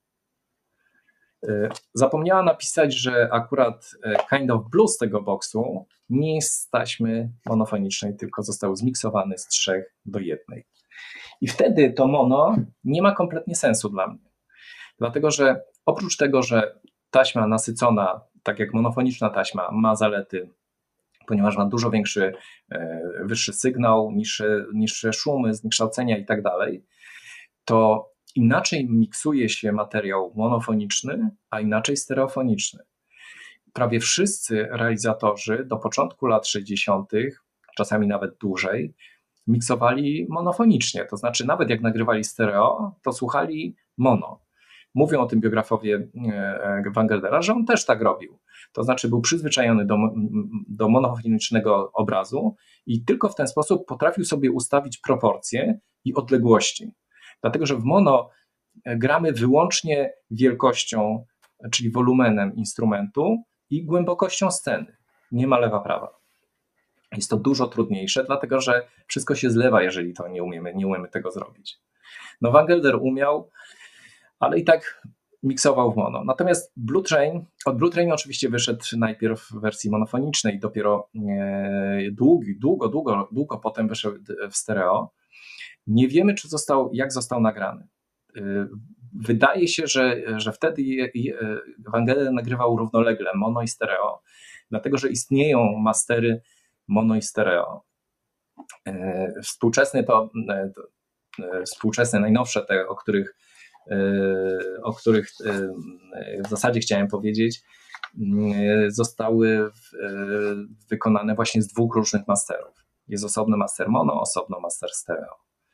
zapomniała napisać, że akurat Kind of Blue z tego boksu nie jest z taśmy monofonicznej, tylko został zmiksowany z trzech do jednej. I wtedy to mono nie ma kompletnie sensu dla mnie. Dlatego, że oprócz tego, że taśma nasycona, tak jak monofoniczna taśma, ma zalety, ponieważ ma dużo większy, wyższy sygnał, niższe, niższe szumy, zniekształcenia i tak dalej, to inaczej miksuje się materiał monofoniczny, a inaczej stereofoniczny. Prawie wszyscy realizatorzy do początku lat sześćdziesiątych, czasami nawet dłużej, miksowali monofonicznie, to znaczy nawet jak nagrywali stereo, to słuchali mono. Mówią o tym biografowie Wangeldera, że on też tak robił. To znaczy był przyzwyczajony do, do monofonicznego obrazu i tylko w ten sposób potrafił sobie ustawić proporcje i odległości. Dlatego, że w mono gramy wyłącznie wielkością, czyli wolumenem instrumentu i głębokością sceny. Nie ma lewa, prawa. Jest to dużo trudniejsze, dlatego że wszystko się zlewa, jeżeli to nie umiemy, nie umiemy tego zrobić. No Wangelder umiał, ale i tak miksował w mono. Natomiast Blue Train, od Blue Train oczywiście wyszedł najpierw w wersji monofonicznej, dopiero długo, długo, długo, długo potem wyszedł w stereo. Nie wiemy, czy został, jak został nagrany. Wydaje się, że, że wtedy Wangelder nagrywał równolegle mono i stereo, dlatego że istnieją mastery mono i stereo. Współczesne to, to współczesne, najnowsze te, o których, o których w zasadzie chciałem powiedzieć, zostały wykonane właśnie z dwóch różnych masterów. Jest osobny master mono, osobno master stereo.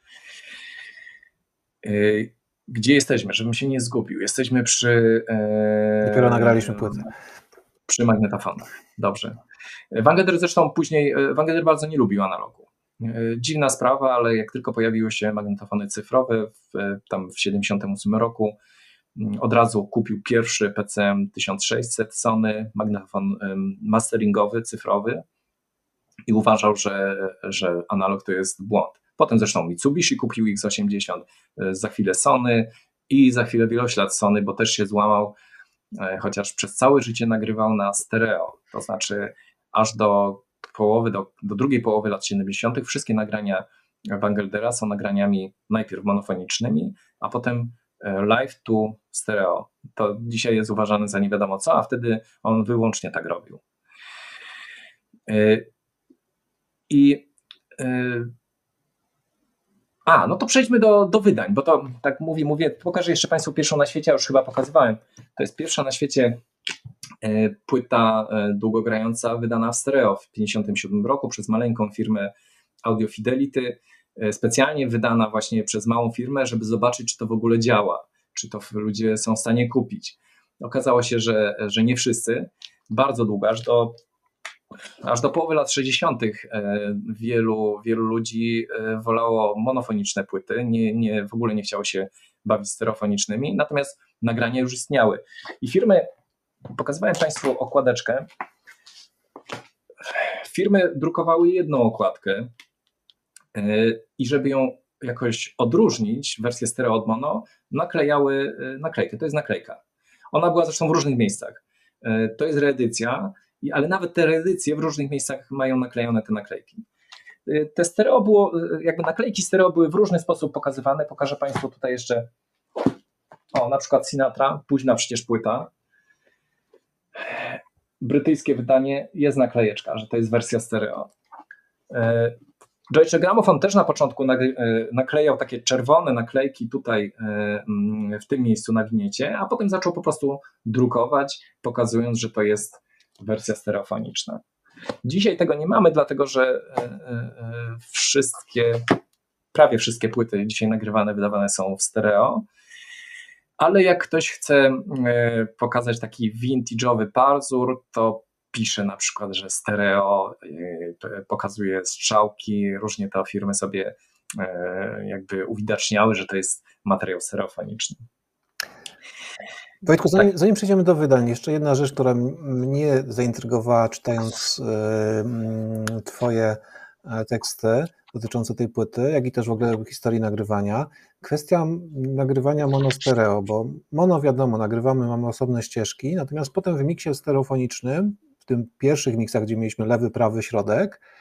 Gdzie jesteśmy, żebym się nie zgubił? Jesteśmy przy... Dopiero nagraliśmy płytę. Przy magnetofonach. Dobrze. Wangelder zresztą później, Wangelder bardzo nie lubił analogu. Dziwna sprawa, ale jak tylko pojawiły się magnetofony cyfrowe w, tam w siedemdziesiątym ósmym roku, od razu kupił pierwszy P C M tysiąc sześćset Sony, magnetofon masteringowy, cyfrowy i uważał, że, że analog to jest błąd. Potem zresztą Mitsubishi kupił X osiemdziesiąt, za chwilę Sony i za chwilę wieloślad Sony, bo też się złamał, chociaż przez całe życie nagrywał na stereo, to znaczy aż do połowy, do, do drugiej połowy lat siedemdziesiątych wszystkie nagrania Wangeldera są nagraniami najpierw monofonicznymi, a potem live to stereo. To dzisiaj jest uważane za nie wiadomo co, a wtedy on wyłącznie tak robił. I A, no to przejdźmy do, do wydań, bo to tak mówię, mówię, pokażę jeszcze Państwu pierwszą na świecie, już chyba pokazywałem. To jest pierwsza na świecie płyta długogrająca wydana w stereo w tysiąc dziewięćset pięćdziesiątym siódmym roku przez maleńką firmę Audio Fidelity, specjalnie wydana właśnie przez małą firmę, żeby zobaczyć, czy to w ogóle działa, czy to ludzie są w stanie kupić. Okazało się, że, że nie wszyscy, bardzo długo, aż do Aż do połowy lat sześćdziesiątych wielu, wielu ludzi wolało monofoniczne płyty, nie, nie, w ogóle nie chciało się bawić stereofonicznymi, natomiast nagrania już istniały. I firmy, pokazywałem Państwu okładeczkę, firmy drukowały jedną okładkę i żeby ją jakoś odróżnić, wersję stereo od mono, naklejały naklejkę, to jest naklejka. Ona była zresztą w różnych miejscach. To jest reedycja, ale nawet te reedycje w różnych miejscach mają naklejone te naklejki. Te stereo było, jakby naklejki stereo były w różny sposób pokazywane. Pokażę Państwu tutaj jeszcze, o, na przykład Sinatra, późna przecież płyta. Brytyjskie wydanie, jest naklejeczka, że to jest wersja stereo. Deutsche Grammophon też na początku naklejał takie czerwone naklejki tutaj w tym miejscu na winiecie, a potem zaczął po prostu drukować, pokazując, że to jest wersja stereofoniczna. Dzisiaj tego nie mamy, dlatego że wszystkie, prawie wszystkie płyty dzisiaj nagrywane, wydawane są w stereo, ale jak ktoś chce pokazać taki vintage'owy parzur, to pisze na przykład, że stereo, pokazuje strzałki, różnie te firmy sobie jakby uwidaczniały, że to jest materiał stereofoniczny. Wojtku, zanim, tak. zanim przejdziemy do wydań, jeszcze jedna rzecz, która mnie zaintrygowała, czytając y, Twoje teksty dotyczące tej płyty, jak i też w ogóle historii nagrywania. Kwestia nagrywania mono-stereo, bo mono wiadomo, nagrywamy, mamy osobne ścieżki, natomiast potem w miksie stereofonicznym, w tym pierwszych miksach, gdzie mieliśmy lewy, prawy, środek,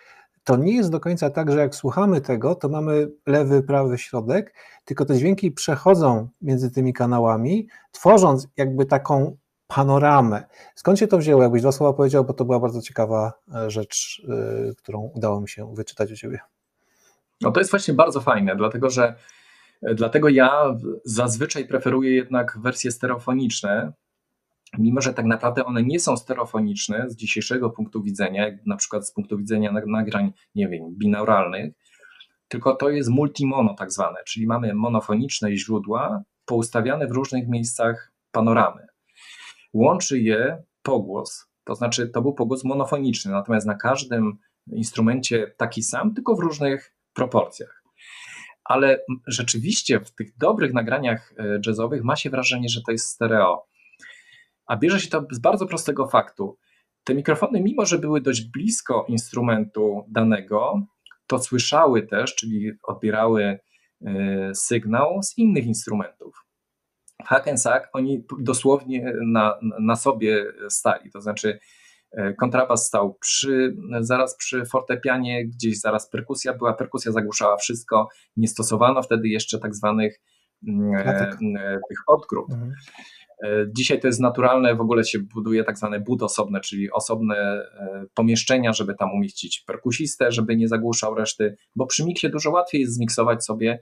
to nie jest do końca tak, że jak słuchamy tego, to mamy lewy, prawy, środek, tylko te dźwięki przechodzą między tymi kanałami, tworząc jakby taką panoramę. Skąd się to wzięło? Jakbyś dwa słowa powiedział, bo to była bardzo ciekawa rzecz, którą udało mi się wyczytać u ciebie. No to jest właśnie bardzo fajne, dlatego że dlatego ja zazwyczaj preferuję jednak wersje stereofoniczne, mimo że tak naprawdę one nie są stereofoniczne z dzisiejszego punktu widzenia, jak na przykład z punktu widzenia nagrań, nie wiem, binauralnych, tylko to jest multimono tak zwane, czyli mamy monofoniczne źródła poustawiane w różnych miejscach panoramy. Łączy je pogłos, to znaczy to był pogłos monofoniczny, natomiast na każdym instrumencie taki sam, tylko w różnych proporcjach. Ale rzeczywiście w tych dobrych nagraniach jazzowych ma się wrażenie, że to jest stereo. A bierze się to z bardzo prostego faktu. Te mikrofony, mimo że były dość blisko instrumentu danego, to słyszały też, czyli odbierały sygnał z innych instrumentów. W Hackensack oni dosłownie na, na sobie stali, to znaczy kontrabas stał przy, zaraz przy fortepianie, gdzieś zaraz perkusja była, perkusja zagłuszała wszystko, nie stosowano wtedy jeszcze tak zwanych e, tych odgród. Mhm. Dzisiaj to jest naturalne, w ogóle się buduje tak zwane but osobne, czyli osobne pomieszczenia, żeby tam umieścić perkusistę, żeby nie zagłuszał reszty, bo przy miksie dużo łatwiej jest zmiksować sobie,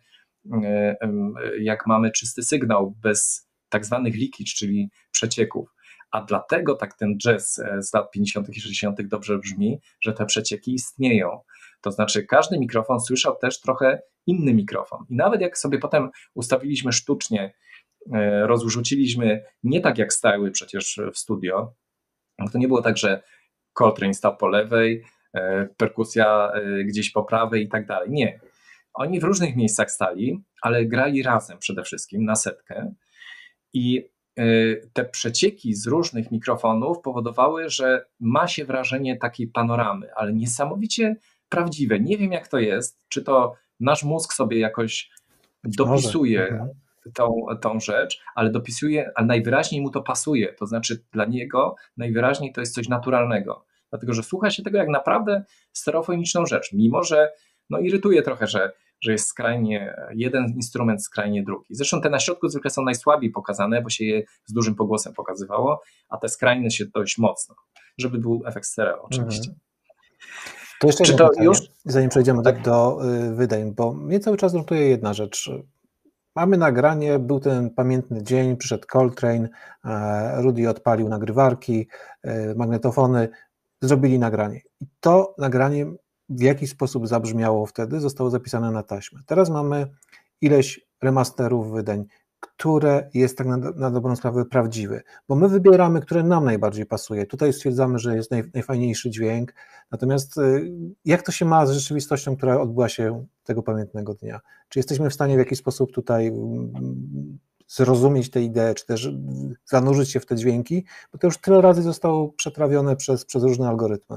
jak mamy czysty sygnał, bez tak zwanych leakage, czyli przecieków. A dlatego tak ten jazz z lat pięćdziesiątych i sześćdziesiątych dobrze brzmi, że te przecieki istnieją. To znaczy każdy mikrofon słyszał też trochę inny mikrofon. I nawet jak sobie potem ustawiliśmy sztucznie, rozrzuciliśmy nie tak jak stały przecież w studio, to nie było tak, że Coltrane stał po lewej, perkusja gdzieś po prawej i tak dalej. Nie. Oni w różnych miejscach stali, ale grali razem przede wszystkim na setkę i te przecieki z różnych mikrofonów powodowały, że ma się wrażenie takiej panoramy, ale niesamowicie prawdziwe. Nie wiem jak to jest, czy to nasz mózg sobie jakoś dopisuje tą, tą rzecz, ale dopisuje, ale najwyraźniej mu to pasuje, to znaczy dla niego najwyraźniej to jest coś naturalnego, dlatego że słucha się tego jak naprawdę stereofoniczną rzecz, mimo że no irytuje trochę, że że jest skrajnie jeden instrument, skrajnie drugi. Zresztą te na środku zwykle są najsłabiej pokazane, bo się je z dużym pogłosem pokazywało, a te skrajne się dość mocno, żeby był efekt stereo oczywiście. Mhm. To jeszcze Czy to pytanie, już? Zanim przejdziemy tak do wydań, bo mnie cały czas notuje jedna rzecz. Mamy nagranie, był ten pamiętny dzień, przyszedł Coltrane, Rudy odpalił nagrywarki, magnetofony, zrobili nagranie. I to nagranie w jaki sposób zabrzmiało wtedy, zostało zapisane na taśmę. Teraz mamy ileś remasterów wydań, które jest tak na, na dobrą sprawę prawdziwe, bo my wybieramy, które nam najbardziej pasuje. Tutaj stwierdzamy, że jest naj, najfajniejszy dźwięk, natomiast jak to się ma z rzeczywistością, która odbyła się tego pamiętnego dnia? Czy jesteśmy w stanie w jakiś sposób tutaj zrozumieć tę ideę, czy też zanurzyć się w te dźwięki, bo to już tyle razy zostało przetrawione przez, przez różne algorytmy.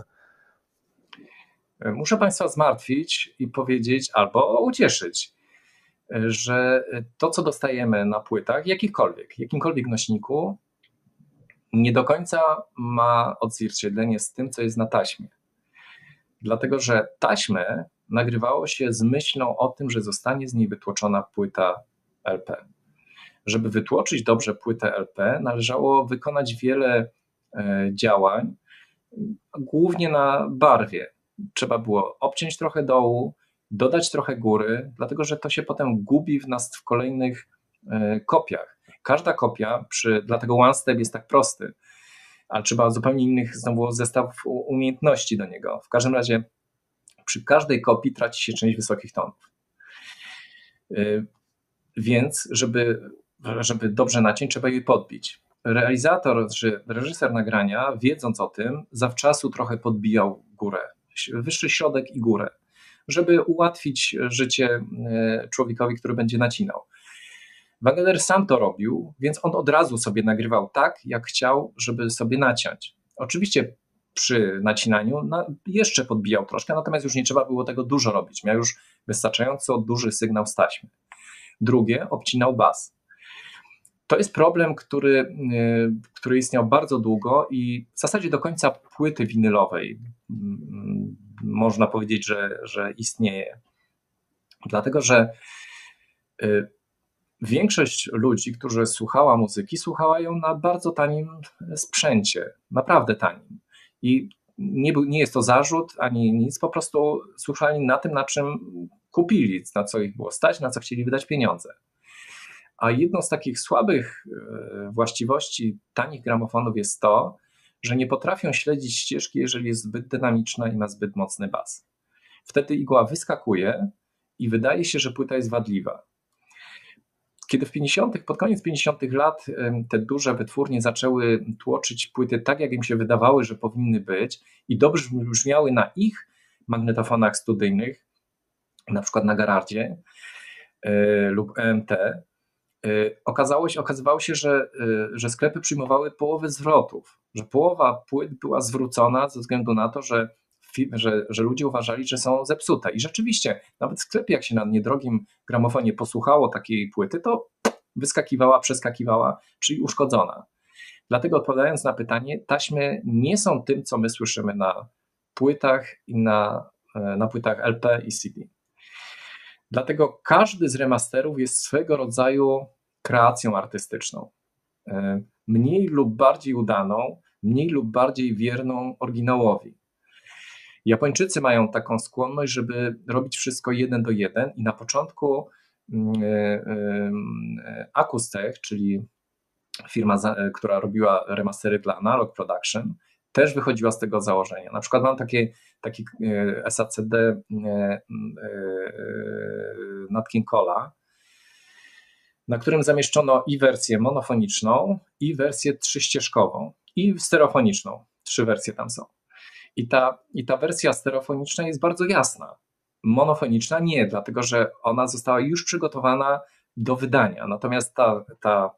Muszę Państwa zmartwić i powiedzieć albo ucieszyć, że to, co dostajemy na płytach, jakichkolwiek, jakimkolwiek nośniku, nie do końca ma odzwierciedlenie z tym, co jest na taśmie. Dlatego, że taśmę nagrywało się z myślą o tym, że zostanie z niej wytłoczona płyta L P. Żeby wytłoczyć dobrze płytę L P, należało wykonać wiele działań, głównie na barwie. Trzeba było obciąć trochę dołu, dodać trochę góry, dlatego że to się potem gubi w nas w kolejnych y, kopiach. Każda kopia, przy, dlatego one step jest tak prosty, ale trzeba zupełnie innych znowu zestaw umiejętności do niego. W każdym razie przy każdej kopii traci się część wysokich tonów. Y, więc żeby, żeby dobrze naciąć, trzeba je podbić. Realizator, czy reżyser nagrania, wiedząc o tym, zawczasu trochę podbijał górę, wyższy środek i górę, żeby ułatwić życie człowiekowi, który będzie nacinał. Wagner sam to robił, więc on od razu sobie nagrywał tak, jak chciał, żeby sobie naciąć. Oczywiście przy nacinaniu jeszcze podbijał troszkę, natomiast już nie trzeba było tego dużo robić. Miał już wystarczająco duży sygnał z taśmy. Drugie, obcinał bas. To jest problem, który, który istniał bardzo długo i w zasadzie do końca płyty winylowej, można powiedzieć, że, że istnieje. Dlatego, że większość ludzi, którzy słuchała muzyki, słuchała ją na bardzo tanim sprzęcie, naprawdę tanim. I nie, był, nie jest to zarzut ani nic, po prostu słuchali na tym, na czym kupili, na co ich było stać, na co chcieli wydać pieniądze. A jedną z takich słabych właściwości tanich gramofonów jest to, że nie potrafią śledzić ścieżki, jeżeli jest zbyt dynamiczna i ma zbyt mocny bas. Wtedy igła wyskakuje i wydaje się, że płyta jest wadliwa. Kiedy w pięćdziesiątych, pod koniec pięćdziesiątych lat te duże wytwórnie zaczęły tłoczyć płyty tak, jak im się wydawały, że powinny być i dobrze brzmiały na ich magnetofonach studyjnych, na przykład na Garardzie lub E M T, okazało się, okazywało się, że, że sklepy przyjmowały połowę zwrotów, że połowa płyt była zwrócona ze względu na to, że, że, że ludzie uważali, że są zepsute. I rzeczywiście, nawet w sklepie, jak się na niedrogim gramofonie posłuchało takiej płyty, to wyskakiwała, przeskakiwała, czyli uszkodzona. Dlatego odpowiadając na pytanie, taśmy nie są tym, co my słyszymy na płytach i na, na płytach L P i C D. Dlatego każdy z remasterów jest swego rodzaju kreacją artystyczną. Mniej lub bardziej udaną, mniej lub bardziej wierną oryginałowi. Japończycy mają taką skłonność, żeby robić wszystko jeden do jeden i na początku Acustech, czyli firma, która robiła remastery dla Analog Production, też wychodziła z tego założenia. Na przykład mam takie, taki S A C D Nat King Cole'a, na którym zamieszczono i wersję monofoniczną, i wersję trzyścieżkową, i stereofoniczną. Trzy wersje tam są. I ta, i ta wersja stereofoniczna jest bardzo jasna. Monofoniczna nie, dlatego że ona została już przygotowana do wydania. Natomiast ta, ta,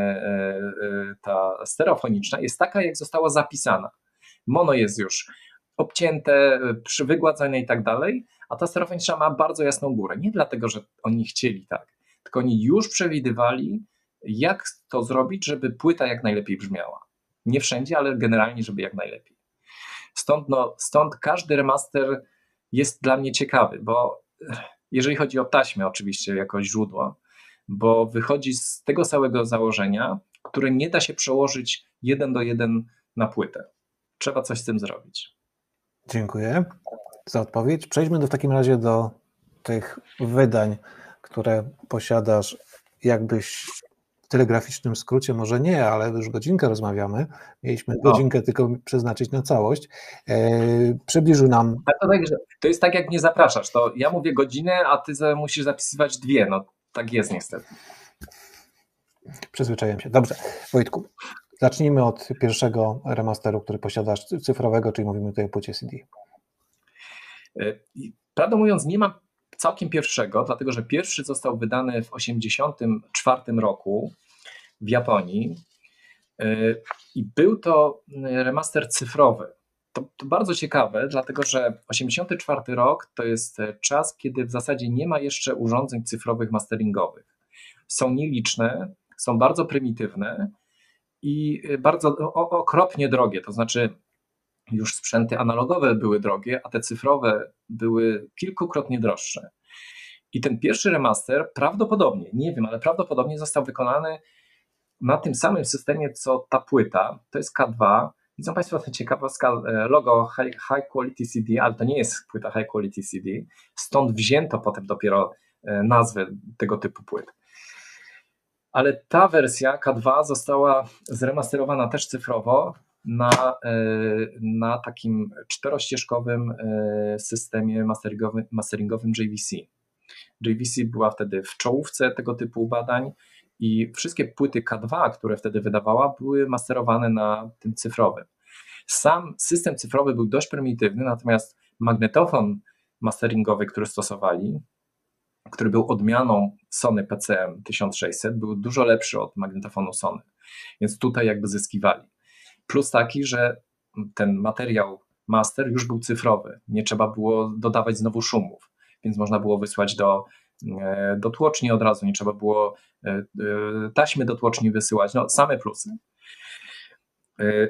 ta stereofoniczna jest taka, jak została zapisana. Mono jest już obcięte, wygładzone i tak dalej, a ta stereofoniczna ma bardzo jasną górę. Nie dlatego, że oni chcieli tak, tylko oni już przewidywali, jak to zrobić, żeby płyta jak najlepiej brzmiała. Nie wszędzie, ale generalnie, żeby jak najlepiej. Stąd, no, stąd każdy remaster jest dla mnie ciekawy, bo jeżeli chodzi o taśmę oczywiście jako źródło, bo wychodzi z tego samego założenia, które nie da się przełożyć jeden do jeden na płytę. Trzeba coś z tym zrobić. Dziękuję za odpowiedź. Przejdźmy do, w takim razie do tych wydań, które posiadasz, jakbyś w telegraficznym skrócie, może nie, ale już godzinkę rozmawiamy. Mieliśmy no. godzinkę tylko przeznaczyć na całość. Eee, przybliżył nam... To, tak, to jest tak, jak nie zapraszasz. To ja mówię godzinę, a ty musisz zapisywać dwie. No tak jest niestety. Przyzwyczaiłem się. Dobrze. Wojtku, zacznijmy od pierwszego remasteru, który posiadasz, cyfrowego, czyli mówimy tutaj o płycie C D. Prawdę mówiąc, nie mam całkiem pierwszego, dlatego że pierwszy został wydany w tysiąc dziewięćset osiemdziesiątym czwartym roku w Japonii i był to remaster cyfrowy. To, to bardzo ciekawe, dlatego że osiemdziesiąty czwarty rok to jest czas, kiedy w zasadzie nie ma jeszcze urządzeń cyfrowych masteringowych. Są nieliczne, są bardzo prymitywne i bardzo o, okropnie drogie, to znaczy już sprzęty analogowe były drogie, a te cyfrowe były kilkukrotnie droższe. I ten pierwszy remaster prawdopodobnie, nie wiem, ale prawdopodobnie został wykonany na tym samym systemie, co ta płyta. To jest K dwa. Widzą Państwo tę ciekawostka, logo High, high Quality C D, ale to nie jest płyta High Quality C D. Stąd wzięto potem dopiero nazwę tego typu płyt. Ale ta wersja K dwa została zremasterowana też cyfrowo na, na takim czterościeżkowym systemie masteringowym, masteringowym J V C. J V C była wtedy w czołówce tego typu badań i wszystkie płyty K dwa, które wtedy wydawała, były masterowane na tym cyfrowym. Sam system cyfrowy był dość prymitywny, natomiast magnetofon masteringowy, który stosowali, który był odmianą Sony P C M tysiąc sześćset, był dużo lepszy od magnetofonu Sony, więc tutaj jakby zyskiwali. Plus taki, że ten materiał master już był cyfrowy, nie trzeba było dodawać znowu szumów, więc można było wysłać do, do tłoczni od razu, nie trzeba było taśmy do tłoczni wysyłać, no same plusy.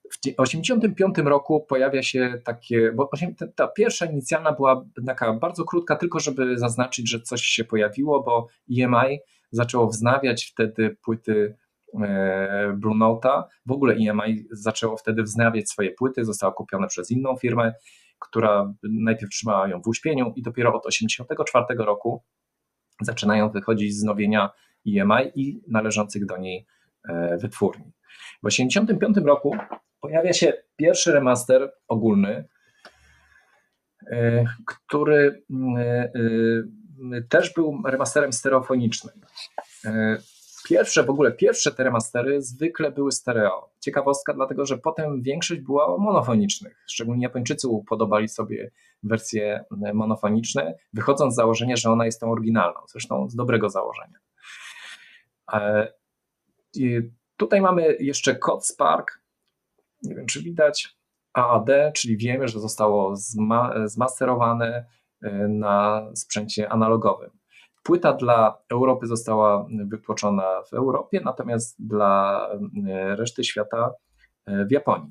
W tysiąc dziewięćset osiemdziesiątym piątym roku pojawia się takie, bo ta pierwsza inicjalna była taka bardzo krótka, tylko żeby zaznaczyć, że coś się pojawiło, bo E M I zaczęło wznawiać wtedy płyty Blue Note'a. W ogóle E M I zaczęło wtedy wznawiać swoje płyty, zostało kupione przez inną firmę, która najpierw trzymała ją w uśpieniu i dopiero od osiemdziesiątego czwartego roku zaczynają wychodzić wznowienia E M I i należących do niej wytwórni. W osiemdziesiątym piątym roku pojawia się pierwszy remaster ogólny, który też był remasterem stereofonicznym. Pierwsze w ogóle, pierwsze te remastery zwykle były stereo. Ciekawostka, dlatego że potem większość była monofonicznych. Szczególnie Japończycy upodobali sobie wersje monofoniczne, wychodząc z założenia, że ona jest tą oryginalną. Zresztą z dobrego założenia. I tutaj mamy jeszcze kod Spark. Nie wiem, czy widać. A A D, czyli wiemy, że zostało zma- zmasterowane na sprzęcie analogowym. Płyta dla Europy została wytłoczona w Europie, natomiast dla reszty świata w Japonii.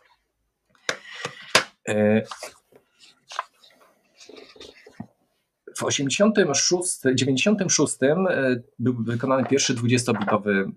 W osiemdziesiątym szóstym, dziewięćdziesiątym szóstym był wykonany pierwszy dwudziestobitowy,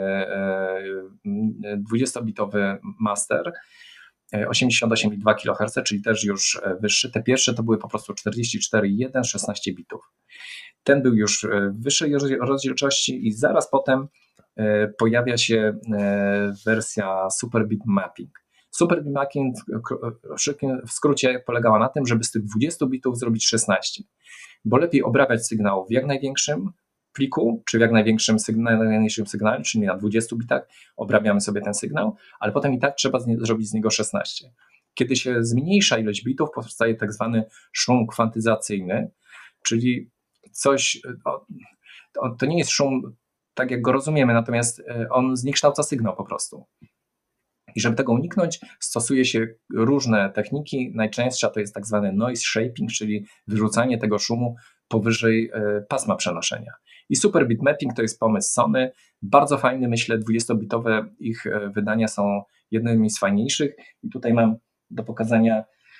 dwudziestobitowy master, osiemdziesiąt osiem i dwa kiloherce, czyli też już wyższy. Te pierwsze to były po prostu czterdzieści cztery i jeden, szesnaście bitów. Ten był już wyższej rozdzielczości i zaraz potem pojawia się wersja Super Bit Mapping. Super Bit Mapping w skrócie polegała na tym, żeby z tych dwudziestu bitów zrobić szesnaście, bo lepiej obrabiać sygnał w jak największym pliku, czy w jak największym sygnale, najmniejszym sygnale, czyli na dwudziestu bitach obrabiamy sobie ten sygnał, ale potem i tak trzeba z nie, zrobić z niego szesnaście. Kiedy się zmniejsza ilość bitów, powstaje tak zwany szum kwantyzacyjny, czyli coś, to, to nie jest szum tak jak go rozumiemy, natomiast on zniekształca sygnał po prostu. I żeby tego uniknąć, stosuje się różne techniki. Najczęstsza to jest tak zwany noise shaping, czyli wyrzucanie tego szumu powyżej pasma przenoszenia. I Super Bit Mapping to jest pomysł Sony. Bardzo fajny, myślę, dwudziestobitowe ich wydania są jednymi z fajniejszych. I tutaj mam do pokazania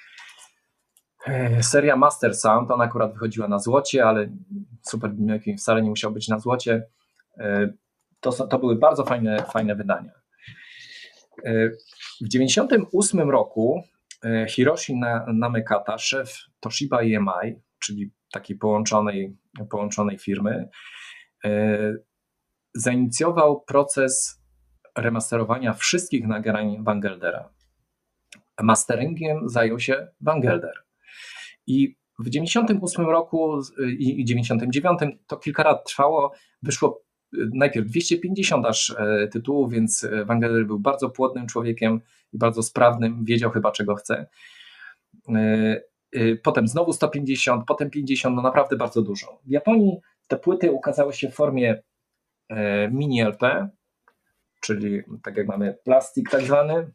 seria Master Sound. Ona akurat wychodziła na złocie, ale Super Bit Mapping wcale nie musiał być na złocie. To, to były bardzo fajne, fajne wydania. W dziewięćdziesiątym ósmym roku Hiroshi Namekata, szef Toshiba E M I, czyli takiej połączonej, połączonej firmy, zainicjował proces remasterowania wszystkich nagrań Van Geldera. Masteringiem zajął się Van Gelder. I w dziewięćdziesiątym ósmym roku i dziewięćdziesiątym dziewiątym to kilka lat trwało, wyszło najpierw dwieście pięćdziesiąt aż tytułów, więc Van Gelder był bardzo płodnym człowiekiem i bardzo sprawnym, wiedział chyba czego chce. Potem znowu sto pięćdziesiąt, potem pięćdziesiąt, no naprawdę bardzo dużo. W Japonii te płyty ukazały się w formie mini L P, czyli tak jak mamy plastik tak zwany,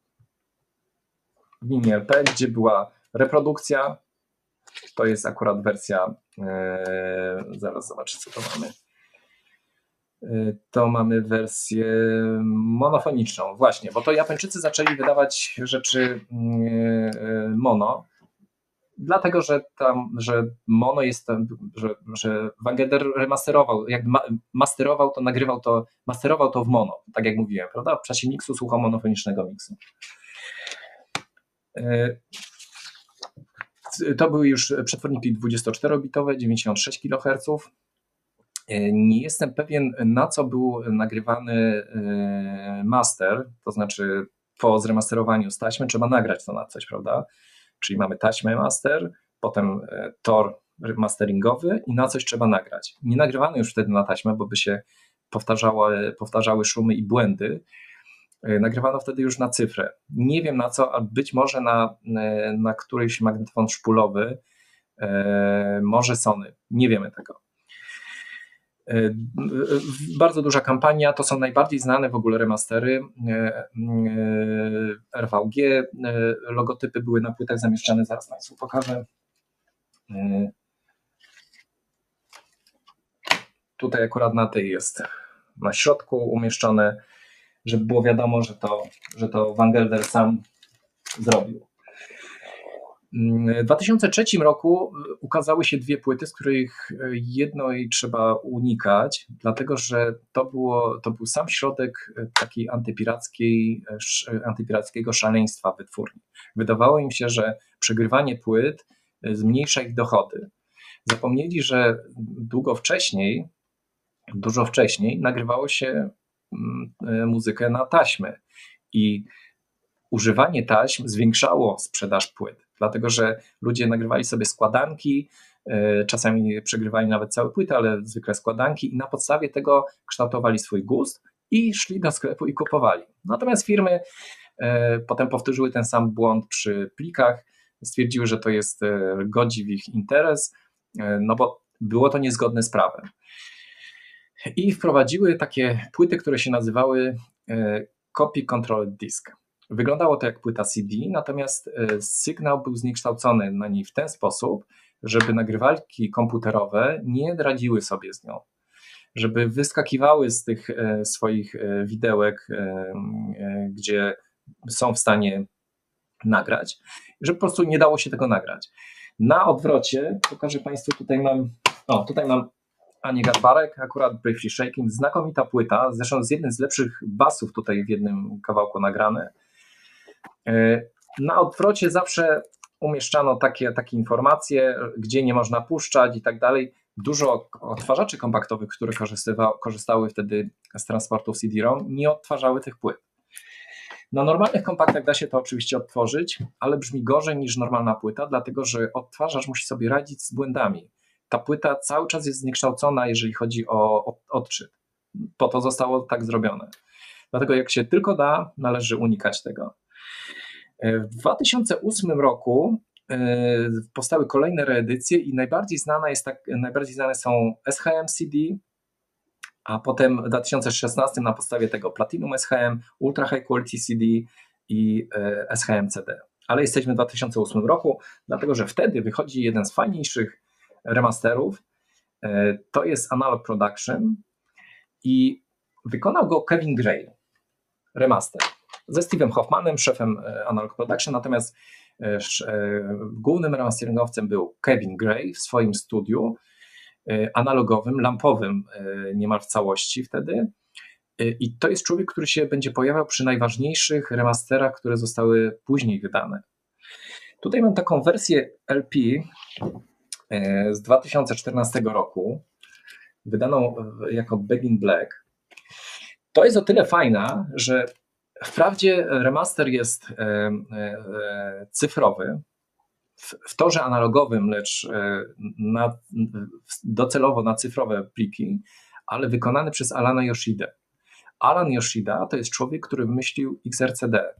mini L P, gdzie była reprodukcja, to jest akurat wersja, zaraz zobaczę co to mamy. To mamy wersję monofoniczną, właśnie, bo to Japończycy zaczęli wydawać rzeczy mono, dlatego że tam, że mono jest, że, że Van Gelder remasterował, jak ma, masterował to, nagrywał to, masterował to w mono, tak jak mówiłem, prawda? W czasie miksu słuchał monofonicznego miksu. To były już przetworniki dwudziestoczterobitowe, dziewięćdziesiąt sześć kiloherców. Nie jestem pewien, na co był nagrywany master, to znaczy po zremasterowaniu z taśmy trzeba nagrać to na coś, prawda? Czyli mamy taśmę master, potem tor masteringowy i na coś trzeba nagrać. Nie nagrywano już wtedy na taśmę, bo by się powtarzały, powtarzały szumy i błędy. Nagrywano wtedy już na cyfrę. Nie wiem na co, a być może na, na któryś magnetofon szpulowy, może Sony, nie wiemy tego. Bardzo duża kampania, to są najbardziej znane w ogóle remastery. R V G, logotypy były na płytach zamieszczane, zaraz Państwu pokażę. Tutaj akurat na tej jest na środku umieszczone. żeby było wiadomo, że to, że to Van Gelder sam zrobił. W dwa tysiące trzecim roku ukazały się dwie płyty, z których jednej trzeba unikać, dlatego że to, było, to był sam środek takiej antypirackiej, antypirackiego szaleństwa wytwórni. Wydawało im się, że przegrywanie płyt zmniejsza ich dochody. Zapomnieli, że długo wcześniej, dużo wcześniej nagrywało się muzykę na taśmy i używanie taśm zwiększało sprzedaż płyt, dlatego że ludzie nagrywali sobie składanki, czasami przegrywali nawet całe płyty, ale zwykle składanki i na podstawie tego kształtowali swój gust i szli do sklepu i kupowali. Natomiast firmy potem powtórzyły ten sam błąd przy plikach, stwierdziły, że to jest godzi w ich interes, no bo było to niezgodne z prawem. I wprowadziły takie płyty, które się nazywały Copy Controlled Disc. Wyglądało to jak płyta C D, natomiast sygnał był zniekształcony na niej w ten sposób, żeby nagrywalki komputerowe nie radziły sobie z nią, żeby wyskakiwały z tych swoich widełek, gdzie są w stanie nagrać, żeby po prostu nie dało się tego nagrać. Na odwrocie, pokażę Państwu, tutaj mam, o, tutaj mam Anię Garbarek, akurat Briefly Shaking, znakomita płyta, zresztą z jednym z lepszych basów tutaj w jednym kawałku nagrane. Na odwrocie zawsze umieszczano takie, takie informacje, gdzie nie można puszczać i tak dalej. Dużo odtwarzaczy kompaktowych, które korzystały wtedy z transportu C D-ROM, nie odtwarzały tych płyt. Na normalnych kompaktach da się to oczywiście odtworzyć, ale brzmi gorzej niż normalna płyta, dlatego że odtwarzacz musi sobie radzić z błędami. Ta płyta cały czas jest zniekształcona, jeżeli chodzi o odczyt. Po to zostało tak zrobione. Dlatego jak się tylko da, należy unikać tego. W dwa tysiące ósmym roku powstały kolejne reedycje i najbardziej znane, jest tak, najbardziej znane są S H M C D, a potem w dwa tysiące szesnastym na podstawie tego Platinum S H M, Ultra High Quality C D i S H M C D. Ale jesteśmy w dwa tysiące ósmym roku, dlatego że wtedy wychodzi jeden z fajniejszych remasterów, to jest Analog Production i wykonał go Kevin Gray, remaster, ze Steve'em Hoffmanem, szefem Analog Production, natomiast głównym remasteringowcem był Kevin Gray w swoim studiu analogowym, lampowym niemal w całości wtedy. I to jest człowiek, który się będzie pojawiał przy najważniejszych remasterach, które zostały później wydane. Tutaj mam taką wersję L P z dwa tysiące czternastego roku, wydaną jako Back in Black. To jest o tyle fajna, że wprawdzie remaster jest cyfrowy, w torze analogowym, lecz na, docelowo na cyfrowe pliki, ale wykonany przez Alana Yoshidę. Alan Yoshida to jest człowiek, który wymyślił X R C D.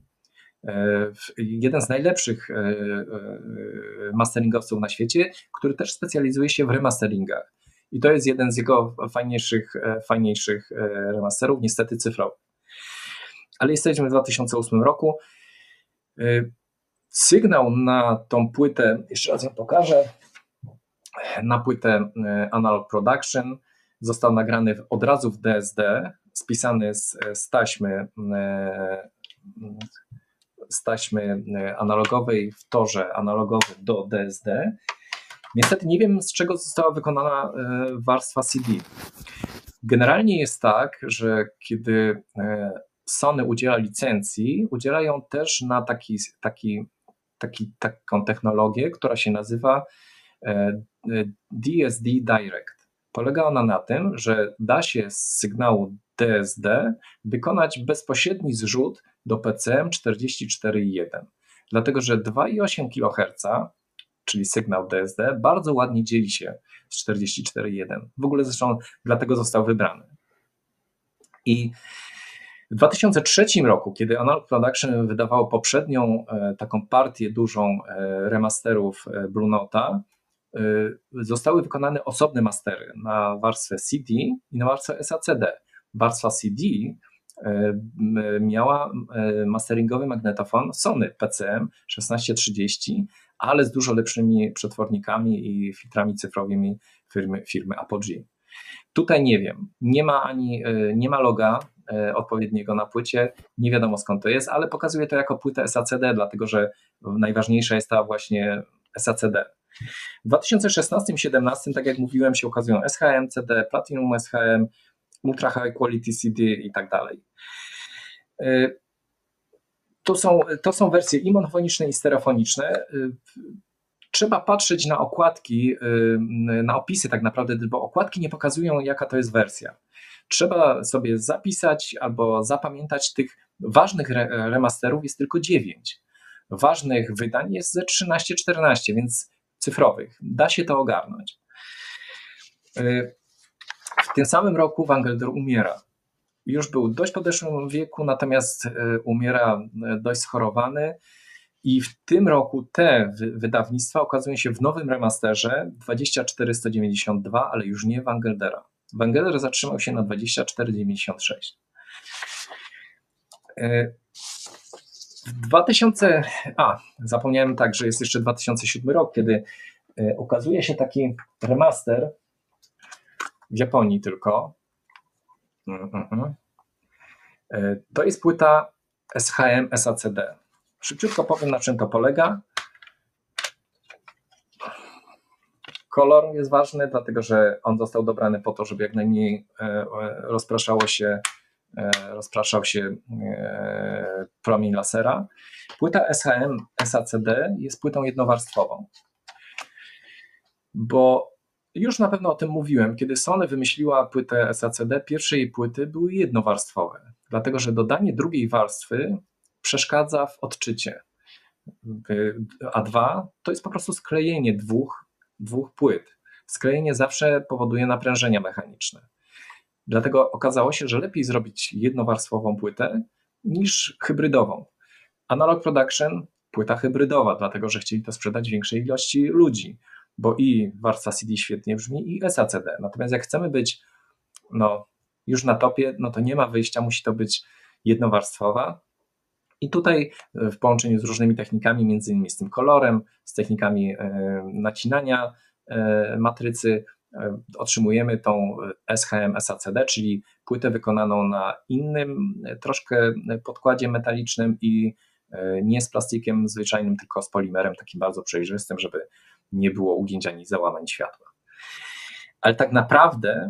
Jeden z najlepszych masteringowców na świecie, który też specjalizuje się w remasteringach. I to jest jeden z jego fajniejszych, fajniejszych remasterów, niestety cyfrowych. Ale jesteśmy w dwa tysiące ósmym roku. Sygnał na tą płytę, jeszcze raz ją pokażę, na płytę Analog Production został nagrany od razu w D S D, spisany z, z taśmy z taśmy analogowej w torze analogowym do D S D. Niestety nie wiem, z czego została wykonana warstwa C D. Generalnie jest tak, że kiedy Sony udziela licencji, udziela ją też na taki, taki, taki, taką technologię, która się nazywa D S D Direct. Polega ona na tym, że da się z sygnału D S D wykonać bezpośredni zrzut do P C M czterdzieści cztery i jeden. Dlatego, że dwa i osiem gigaherca, czyli sygnał D S D, bardzo ładnie dzieli się z czterdzieści cztery i jeden. W ogóle zresztą dlatego został wybrany. I w dwa tysiące trzecim roku, kiedy Analog Production wydawało poprzednią e, taką partię dużą e, remasterów e, Blue Note'a, e, zostały wykonane osobne mastery na warstwę C D i na warstwę S A C D. Warstwa C D e, miała e, masteringowy magnetofon Sony P C M szesnaście trzydzieści, ale z dużo lepszymi przetwornikami i filtrami cyfrowymi firmy, firmy Apogee. Tutaj nie wiem, nie ma ani nie ma loga odpowiedniego na płycie. Nie wiadomo skąd to jest, ale pokazuje to jako płytę S A C D, dlatego że najważniejsza jest ta właśnie S A C D. W dwa tysiące szesnastym siedemnastym, tak jak mówiłem, się ukazują S H M C D, Platinum S H M, Ultra High Quality C D i tak dalej. To są, to są wersje i monofoniczne, i stereofoniczne. Trzeba patrzeć na okładki, na opisy tak naprawdę, bo okładki nie pokazują, jaka to jest wersja. Trzeba sobie zapisać albo zapamiętać tych ważnych remasterów jest tylko dziewięć. Ważnych wydań jest ze trzynaście czternaście, więc cyfrowych. Da się to ogarnąć. W tym samym roku Van Gelder umiera. Już był dość podeszłym wieku, natomiast umiera dość schorowany i w tym roku te wydawnictwa ukazują się w nowym remasterze dwadzieścia cztery sto dziewięćdziesiąt dwa, ale już nie Van Geldera. Van Gelder zatrzymał się na dwadzieścia cztery dziewięćdziesiąt sześć. W dwa tysiące, a zapomniałem tak, że jest jeszcze dwa tysiące siódmy rok, kiedy ukazuje się taki remaster w Japonii tylko. To jest płyta S H M S A C D. Szybciutko powiem, na czym to polega. Kolor jest ważny, dlatego że on został dobrany po to, żeby jak najmniej rozpraszało się, rozpraszał się promień lasera. Płyta S H M S A C D jest płytą jednowarstwową, bo już na pewno o tym mówiłem, kiedy Sony wymyśliła płytę S A C D, pierwsze jej płyty były jednowarstwowe, dlatego że dodanie drugiej warstwy przeszkadza w odczycie. A dwa to jest po prostu sklejenie dwóch, dwóch płyt. Sklejenie zawsze powoduje naprężenia mechaniczne. Dlatego okazało się, że lepiej zrobić jednowarstwową płytę niż hybrydową. Analog Production, płyta hybrydowa, dlatego że chcieli to sprzedać większej ilości ludzi, bo i warstwa C D świetnie brzmi, i S A C D. Natomiast jak chcemy być no, już na topie, no to nie ma wyjścia, musi to być jednowarstwowa. I tutaj w połączeniu z różnymi technikami, między innymi z tym kolorem, z technikami nacinania matrycy, otrzymujemy tą S H M S A C D, czyli płytę wykonaną na innym troszkę podkładzie metalicznym i nie z plastikiem zwyczajnym, tylko z polimerem takim bardzo przejrzystym, żeby nie było ugięć ani załamań światła. Ale tak naprawdę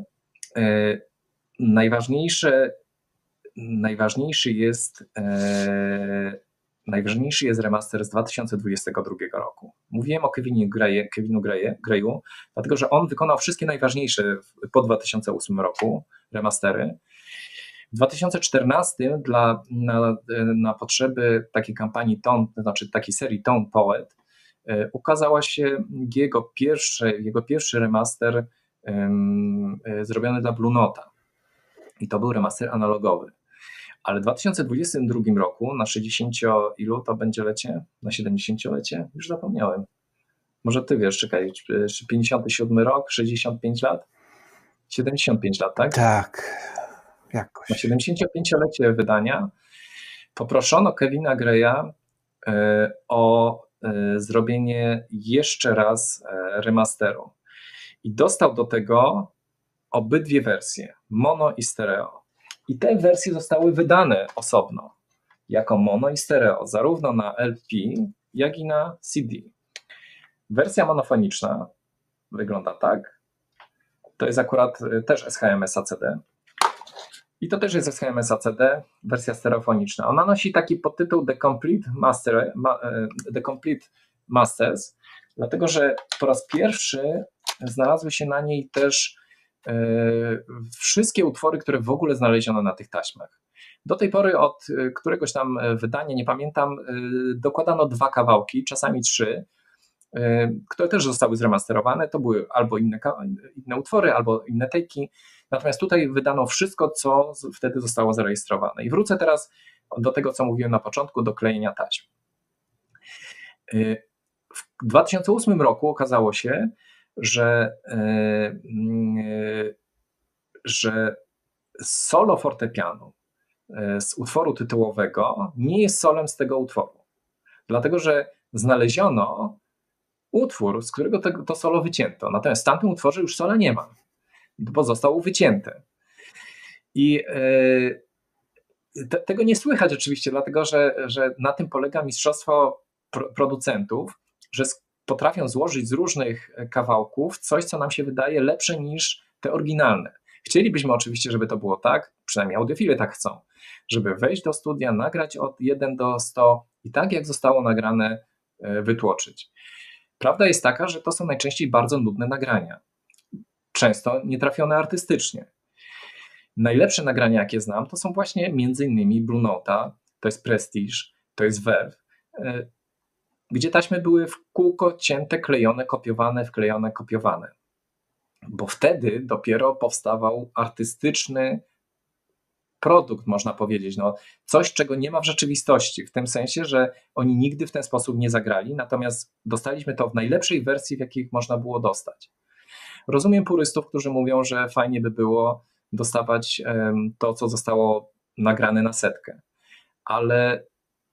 najważniejsze Najważniejszy jest, e, najważniejszy jest remaster z dwa tysiące dwudziestego drugiego roku. Mówiłem o Kevinie Graye, Kevinu Graye, Grayu, dlatego że on wykonał wszystkie najważniejsze po dwa tysiące ósmym roku remastery. W dwa tysiące czternastym dla, na, na potrzeby takiej kampanii Tone, to znaczy takiej serii Tone Poet, e, ukazała się jego pierwszy, jego pierwszy remaster um, e, zrobiony dla Blue Note'a. I to był remaster analogowy. Ale w dwa tysiące dwudziestym drugim roku na sześćdziesięcio ilu to będzie lecie? Na siedemdziesięciolecie? Już zapomniałem. Może ty wiesz, czekaj, pięćdziesiąty siódmy rok, sześćdziesiąt pięć lat? siedemdziesiąt pięć lat, tak? Tak, jakoś. Na siedemdziesięciopięciolecie wydania poproszono Kevina Graya o zrobienie jeszcze raz remasteru. I dostał do tego obydwie wersje, mono i stereo. I te wersje zostały wydane osobno, jako mono i stereo, zarówno na L P, jak i na C D. Wersja monofoniczna wygląda tak. To jest akurat też S H M S A C D. I to też jest S H M S A C D, wersja stereofoniczna. Ona nosi taki podtytuł The Complete, Master, The Complete Masters, dlatego że po raz pierwszy znalazły się na niej też wszystkie utwory, które w ogóle znaleziono na tych taśmach. Do tej pory od któregoś tam wydania, nie pamiętam, dokładano dwa kawałki, czasami trzy, które też zostały zremasterowane. To były albo inne, inne utwory, albo inne take'i. Natomiast tutaj wydano wszystko, co wtedy zostało zarejestrowane. I wrócę teraz do tego, co mówiłem na początku, do klejenia taśm. W dwa tysiące ósmym roku okazało się, że, że solo fortepianu z utworu tytułowego nie jest solem z tego utworu. Dlatego, że znaleziono utwór, z którego to, to solo wycięto. Natomiast w tamtym utworze już sola nie ma, bo został wycięty. I te, tego nie słychać oczywiście, dlatego że, że na tym polega mistrzostwo pro, producentów, że potrafią złożyć z różnych kawałków coś, co nam się wydaje lepsze niż te oryginalne. Chcielibyśmy oczywiście, żeby to było tak, przynajmniej audiofile tak chcą, żeby wejść do studia, nagrać od jeden do stu i tak jak zostało nagrane wytłoczyć. Prawda jest taka, że to są najczęściej bardzo nudne nagrania, często nietrafione artystycznie. Najlepsze nagrania, jakie znam, to są właśnie między innymi Blue Note'a, to jest Prestige, to jest Verve, gdzie taśmy były w kółko cięte, klejone, kopiowane, wklejone, kopiowane. Bo wtedy dopiero powstawał artystyczny produkt, można powiedzieć. No, coś, czego nie ma w rzeczywistości, w tym sensie, że oni nigdy w ten sposób nie zagrali, natomiast dostaliśmy to w najlepszej wersji, w jakiej można było dostać. Rozumiem purystów, którzy mówią, że fajnie by było dostawać to, co zostało nagrane na setkę, ale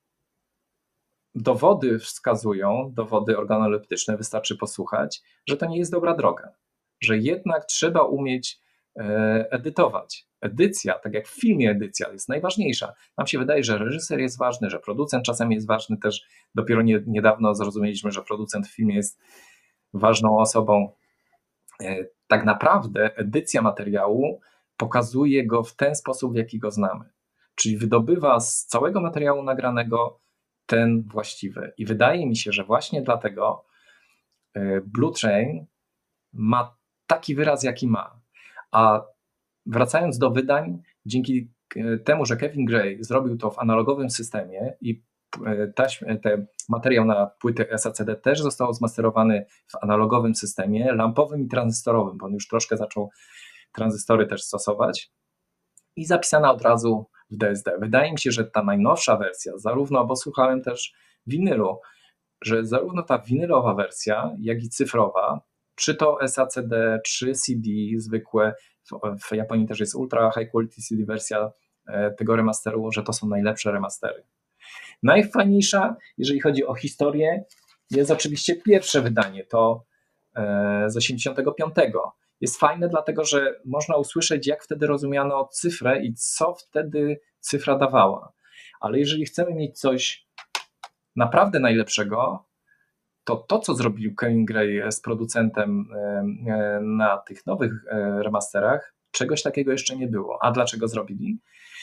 dowody wskazują, dowody organoleptyczne, wystarczy posłuchać, że to nie jest dobra droga, że jednak trzeba umieć edytować. Edycja, tak jak w filmie edycja jest najważniejsza. Nam się wydaje, że reżyser jest ważny, że producent czasem jest ważny też. Dopiero nie, niedawno zrozumieliśmy, że producent w filmie jest ważną osobą. Tak naprawdę edycja materiału pokazuje go w ten sposób, w jaki go znamy. Czyli wydobywa z całego materiału nagranego ten właściwy. I wydaje mi się, że właśnie dlatego Blue Train ma taki wyraz, jaki ma. A wracając do wydań, dzięki temu, że Kevin Gray zrobił to w analogowym systemie i taśm, te materiał na płyty S A C D też został zmasterowany w analogowym systemie, lampowym i tranzystorowym, bo on już troszkę zaczął tranzystory też stosować i zapisana od razu w D S D. Wydaje mi się, że ta najnowsza wersja, zarówno, bo słuchałem też winylu, że zarówno ta winylowa wersja, jak i cyfrowa, czy to S A C D, czy C D zwykłe, w Japonii też jest ultra high quality C D wersja tego remasteru, że to są najlepsze remastery. Najfajniejsza, jeżeli chodzi o historię, jest oczywiście pierwsze wydanie, to z osiemdziesiątego piątego. Jest fajne dlatego, że można usłyszeć, jak wtedy rozumiano cyfrę i co wtedy cyfra dawała. Ale jeżeli chcemy mieć coś naprawdę najlepszego, to to, co zrobił Kevin Gray z producentem na tych nowych remasterach, czegoś takiego jeszcze nie było. A dlaczego zrobili?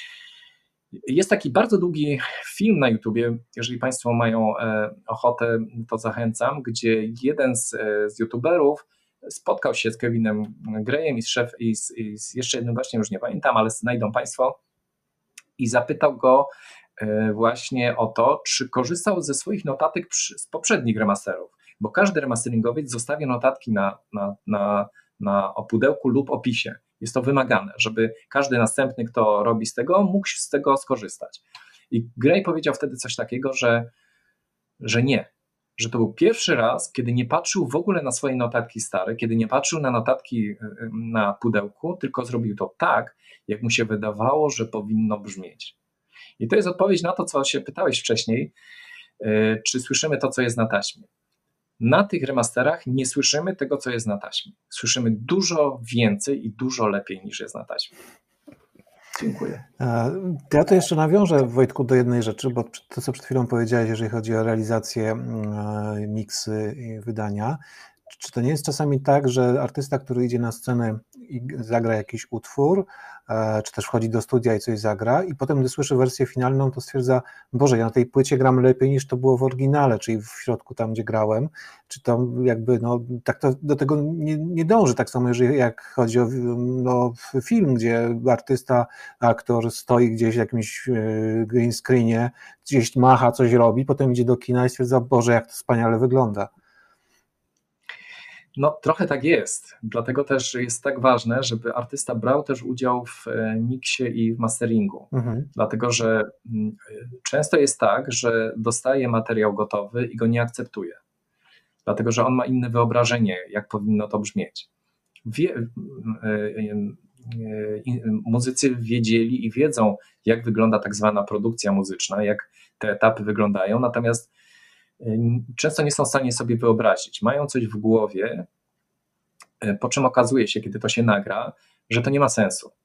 Jest taki bardzo długi film na YouTubie, jeżeli Państwo mają ochotę, to zachęcam, gdzie jeden z, z YouTuberów spotkał się z Kevinem Grayem i z, szef, i z, i z jeszcze jednym gościem, już nie pamiętam, ale znajdą Państwo, i zapytał go właśnie o to, czy korzystał ze swoich notatek z poprzednich remasterów, bo każdy remasteringowiec zostawia notatki na, na, na, na pudełku lub opisie. Jest to wymagane, żeby każdy następny, kto robi z tego, mógł z tego skorzystać. I Gray powiedział wtedy coś takiego, że, że nie, że to był pierwszy raz, kiedy nie patrzył w ogóle na swoje notatki stare, kiedy nie patrzył na notatki na pudełku, tylko zrobił to tak, jak mu się wydawało, że powinno brzmieć. I to jest odpowiedź na to, co się pytałeś wcześniej, czy słyszymy to, co jest na taśmie. Na tych remasterach nie słyszymy tego, co jest na taśmie. Słyszymy dużo więcej i dużo lepiej niż jest na taśmie. Dziękuję. Ja to jeszcze nawiążę, Wojtku, do jednej rzeczy, bo to, co przed chwilą powiedziałeś, jeżeli chodzi o realizację, miksy i wydania, czy to nie jest czasami tak, że artysta, który idzie na scenę i zagra jakiś utwór, czy też wchodzi do studia i coś zagra i potem, gdy słyszy wersję finalną, to stwierdza, Boże, ja na tej płycie gram lepiej niż to było w oryginale, czyli w środku tam, gdzie grałem, czy to jakby, no, tak to do tego nie, nie dąży, tak samo jeżeli jak chodzi o no, film, gdzie artysta, aktor stoi gdzieś w jakimś green screenie, gdzieś macha, coś robi, potem idzie do kina i stwierdza, Boże, jak to wspaniale wygląda. No trochę tak jest, dlatego też jest tak ważne, żeby artysta brał też udział w miksie i w masteringu, mhm. Dlatego że często jest tak, że dostaje materiał gotowy i go nie akceptuje, dlatego że on ma inne wyobrażenie, jak powinno to brzmieć. Wie, muzycy wiedzieli i wiedzą, jak wygląda tak zwana produkcja muzyczna, jak te etapy wyglądają, natomiast często nie są w stanie sobie wyobrazić. Mają coś w głowie, po czym okazuje się, kiedy to się nagra, że to nie ma sensu.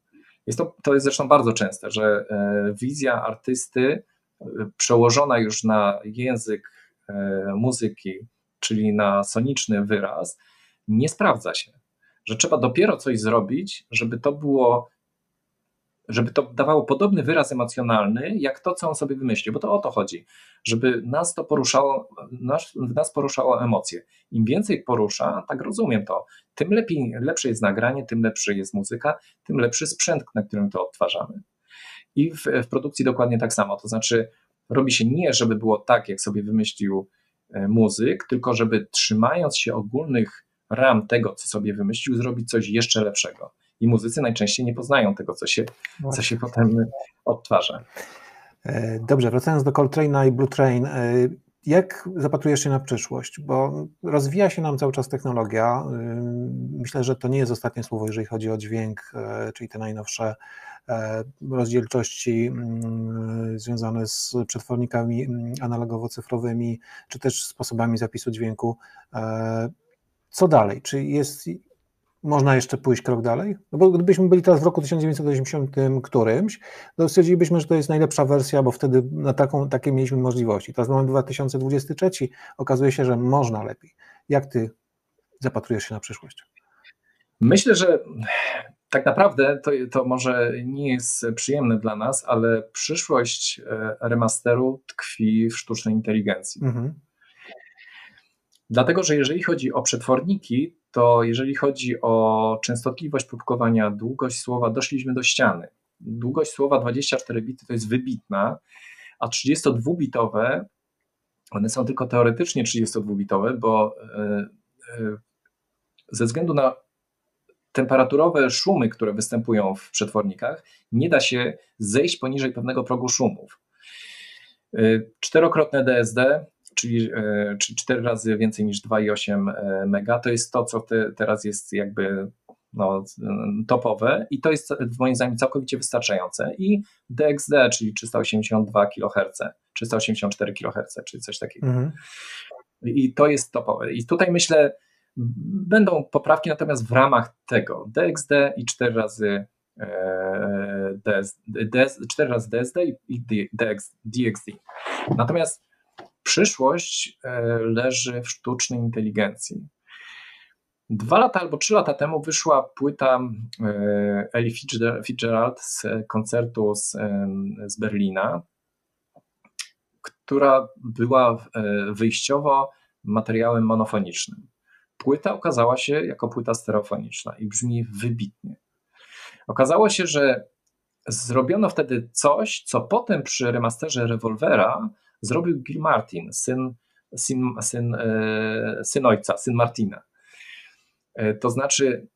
Jest to, to jest zresztą bardzo częste, że wizja artysty przełożona już na język muzyki, czyli na soniczny wyraz, nie sprawdza się. Że trzeba dopiero coś zrobić, żeby to było, żeby to dawało podobny wyraz emocjonalny, jak to, co on sobie wymyślił, bo to o to chodzi, żeby nas to poruszało, nas, w nas poruszało emocje. Im więcej porusza, tak rozumiem to, tym lepiej, lepsze jest nagranie, tym lepsza jest muzyka, tym lepszy sprzęt, na którym to odtwarzamy. I w, w produkcji dokładnie tak samo, to znaczy robi się nie, żeby było tak, jak sobie wymyślił muzyk, tylko żeby trzymając się ogólnych ram tego, co sobie wymyślił, zrobić coś jeszcze lepszego. I muzycy najczęściej nie poznają tego, co się, co się potem odtwarza. Dobrze, wracając do Coltrane'a i Blue Train, jak zapatrujesz się na przyszłość? Bo rozwija się nam cały czas technologia. Myślę, że to nie jest ostatnie słowo, jeżeli chodzi o dźwięk, czyli te najnowsze rozdzielczości związane z przetwornikami analogowo-cyfrowymi, czy też sposobami zapisu dźwięku. Co dalej? Czy jest, można jeszcze pójść krok dalej? No bo gdybyśmy byli teraz w roku tysiąc dziewięćset osiemdziesiątym którymś, to stwierdzilibyśmy, że to jest najlepsza wersja, bo wtedy na taką, takie mieliśmy możliwości. Teraz mamy dwa tysiące dwudziesty trzeci, okazuje się, że można lepiej. Jak ty zapatrujesz się na przyszłość? Myślę, że tak naprawdę to, to może nie jest przyjemne dla nas, ale przyszłość remasteru tkwi w sztucznej inteligencji. Mhm. Dlatego, że jeżeli chodzi o przetworniki, to jeżeli chodzi o częstotliwość publikowania, długość słowa, doszliśmy do ściany. Długość słowa dwadzieścia cztery bity to jest wybitna, a trzydziestodwubitowe, one są tylko teoretycznie trzydziestodwubitowe, bo ze względu na temperaturowe szumy, które występują w przetwornikach, nie da się zejść poniżej pewnego progu szumów. Czterokrotne D S D, czyli cztery razy więcej niż dwa i osiem mega, to jest to, co te, teraz jest jakby no, topowe i to jest moim zdaniem całkowicie wystarczające. I D X D, czyli trzysta osiemdziesiąt dwa kiloherce, trzysta osiemdziesiąt cztery kiloherce, czyli coś takiego. Mhm. I to jest topowe. I tutaj myślę, będą poprawki, natomiast w ramach tego D X D i cztery razy D S D, cztery razy D S D i D X D. Natomiast przyszłość leży w sztucznej inteligencji. Dwa lata albo trzy lata temu wyszła płyta Ellie Fitzgerald z koncertu z, z Berlina, która była wyjściowo materiałem monofonicznym. Płyta okazała się jako płyta stereofoniczna i brzmi wybitnie. Okazało się, że zrobiono wtedy coś, co potem przy remasterze Revolvera zrobił Gil Martin, syn, syn, syn, syn ojca, syn Martina. To znaczy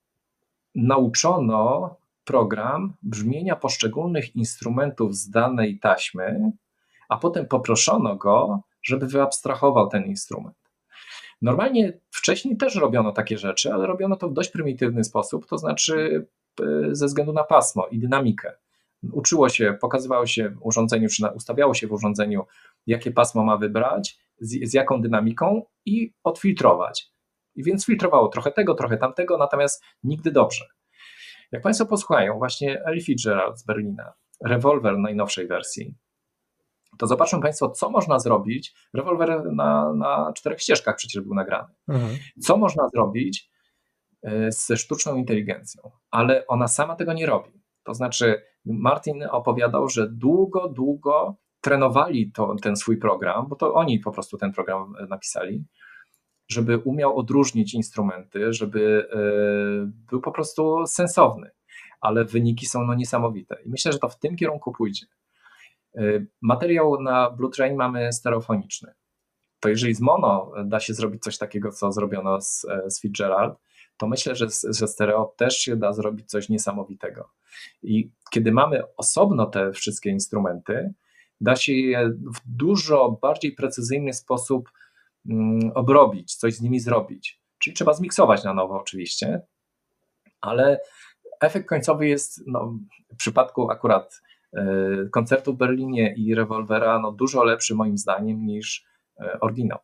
nauczono program brzmienia poszczególnych instrumentów z danej taśmy, a potem poproszono go, żeby wyabstrahował ten instrument. Normalnie wcześniej też robiono takie rzeczy, ale robiono to w dość prymitywny sposób, to znaczy ze względu na pasmo i dynamikę. Uczyło się, pokazywało się w urządzeniu, czy ustawiało się w urządzeniu, jakie pasmo ma wybrać, z, z jaką dynamiką i odfiltrować. I więc filtrowało trochę tego, trochę tamtego, natomiast nigdy dobrze. Jak Państwo posłuchają właśnie Ellie Fitzgerald z Berlina, Revolver najnowszej wersji, to zobaczą Państwo, co można zrobić. Rewolwer na, na czterech ścieżkach przecież był nagrany. Mhm. Co można zrobić ze sztuczną inteligencją, ale ona sama tego nie robi. To znaczy Martin opowiadał, że długo, długo trenowali to, ten swój program, bo to oni po prostu ten program napisali, żeby umiał odróżnić instrumenty, żeby był po prostu sensowny, ale wyniki są no niesamowite. I myślę, że to w tym kierunku pójdzie. Materiał na Blue Train mamy stereofoniczny. To jeżeli z mono da się zrobić coś takiego, co zrobiono z, z Fitzgerald, to myślę, że ze stereo też się da zrobić coś niesamowitego. I kiedy mamy osobno te wszystkie instrumenty, da się je w dużo bardziej precyzyjny sposób mm, obrobić, coś z nimi zrobić. Czyli trzeba zmiksować na nowo oczywiście, ale efekt końcowy jest no, w przypadku akurat y, koncertu w Berlinie i Revolvera no, dużo lepszy moim zdaniem niż y, oryginał.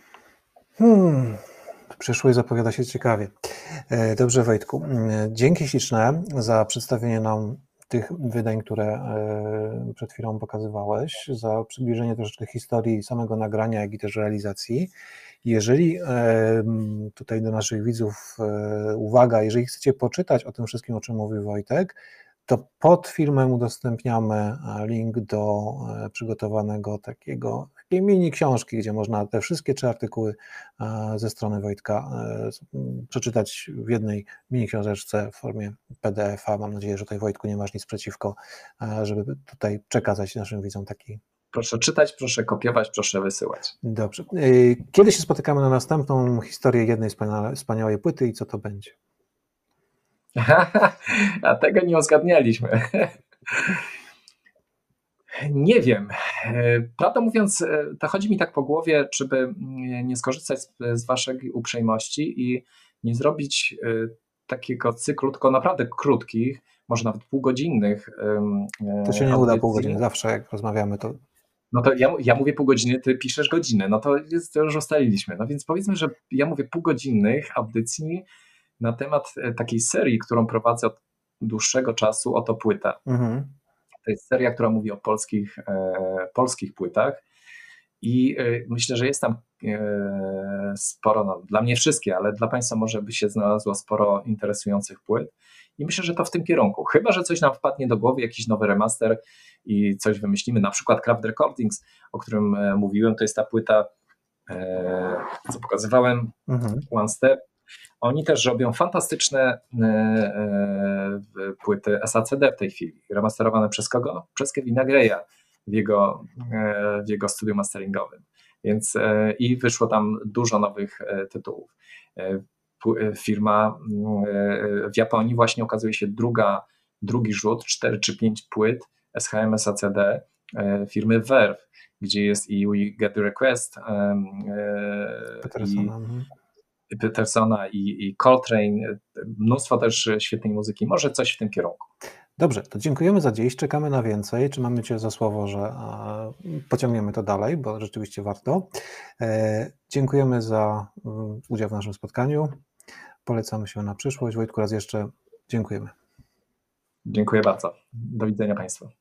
Hmm. Przyszłość zapowiada się ciekawie. Dobrze, Wojtku. Dzięki śliczne za przedstawienie nam tych wydań, które przed chwilą pokazywałeś, za przybliżenie troszeczkę historii samego nagrania, jak i też realizacji. Jeżeli tutaj do naszych widzów uwaga, jeżeli chcecie poczytać o tym wszystkim, o czym mówił Wojtek, to pod filmem udostępniamy link do przygotowanego takiego, takiej mini książki, gdzie można te wszystkie trzy artykuły ze strony Wojtka przeczytać w jednej mini książeczce w formie P D F a. Mam nadzieję, że tutaj, Wojtku, nie masz nic przeciwko, żeby tutaj przekazać naszym widzom taki. Proszę czytać, proszę kopiować, proszę wysyłać. Dobrze. Kiedy się spotykamy na następną historię jednej wspaniałej płyty i co to będzie? A tego nie uzgadnialiśmy. Nie wiem. Prawdę mówiąc, to chodzi mi tak po głowie, żeby nie skorzystać z waszej uprzejmości i nie zrobić takiego cyklu, tylko naprawdę krótkich, może nawet półgodzinnych. To się nie audycji. Uda pół godziny, zawsze jak rozmawiamy to... No to ja, ja mówię pół godziny, ty piszesz godzinę, no to, jest, to już ustaliliśmy. No więc powiedzmy, że ja mówię półgodzinnych audycji na temat takiej serii, którą prowadzę od dłuższego czasu, Oto Płyta. Mhm. To jest seria, która mówi o polskich, e, polskich płytach i e, myślę, że jest tam e, sporo, no, dla mnie wszystkie, ale dla Państwa może by się znalazło sporo interesujących płyt i myślę, że to w tym kierunku. Chyba że coś nam wpadnie do głowy, jakiś nowy remaster i coś wymyślimy, na przykład Craft Recordings, o którym e, mówiłem, to jest ta płyta, e, co pokazywałem, mhm. One Step. Oni też robią fantastyczne e, e, płyty S A C D w tej chwili, remasterowane przez kogo? Przez Kevina Greya w jego, e, w jego studiu masteringowym. Więc e, i wyszło tam dużo nowych e, tytułów. E, firma e, w Japonii właśnie okazuje się druga, drugi rzut, cztery czy pięć płyt S H M S A C D e, firmy Verve, gdzie jest i We Get the Request e, e, i Petersona i, i Coltrane, mnóstwo też świetnej muzyki, może coś w tym kierunku. Dobrze, to dziękujemy za dziś, czekamy na więcej. Trzymamy Cię za słowo, że a, pociągniemy to dalej, bo rzeczywiście warto. E, dziękujemy za um, udział w naszym spotkaniu. Polecamy się na przyszłość. Wojtku, raz jeszcze dziękujemy. Dziękuję bardzo. Do widzenia Państwu.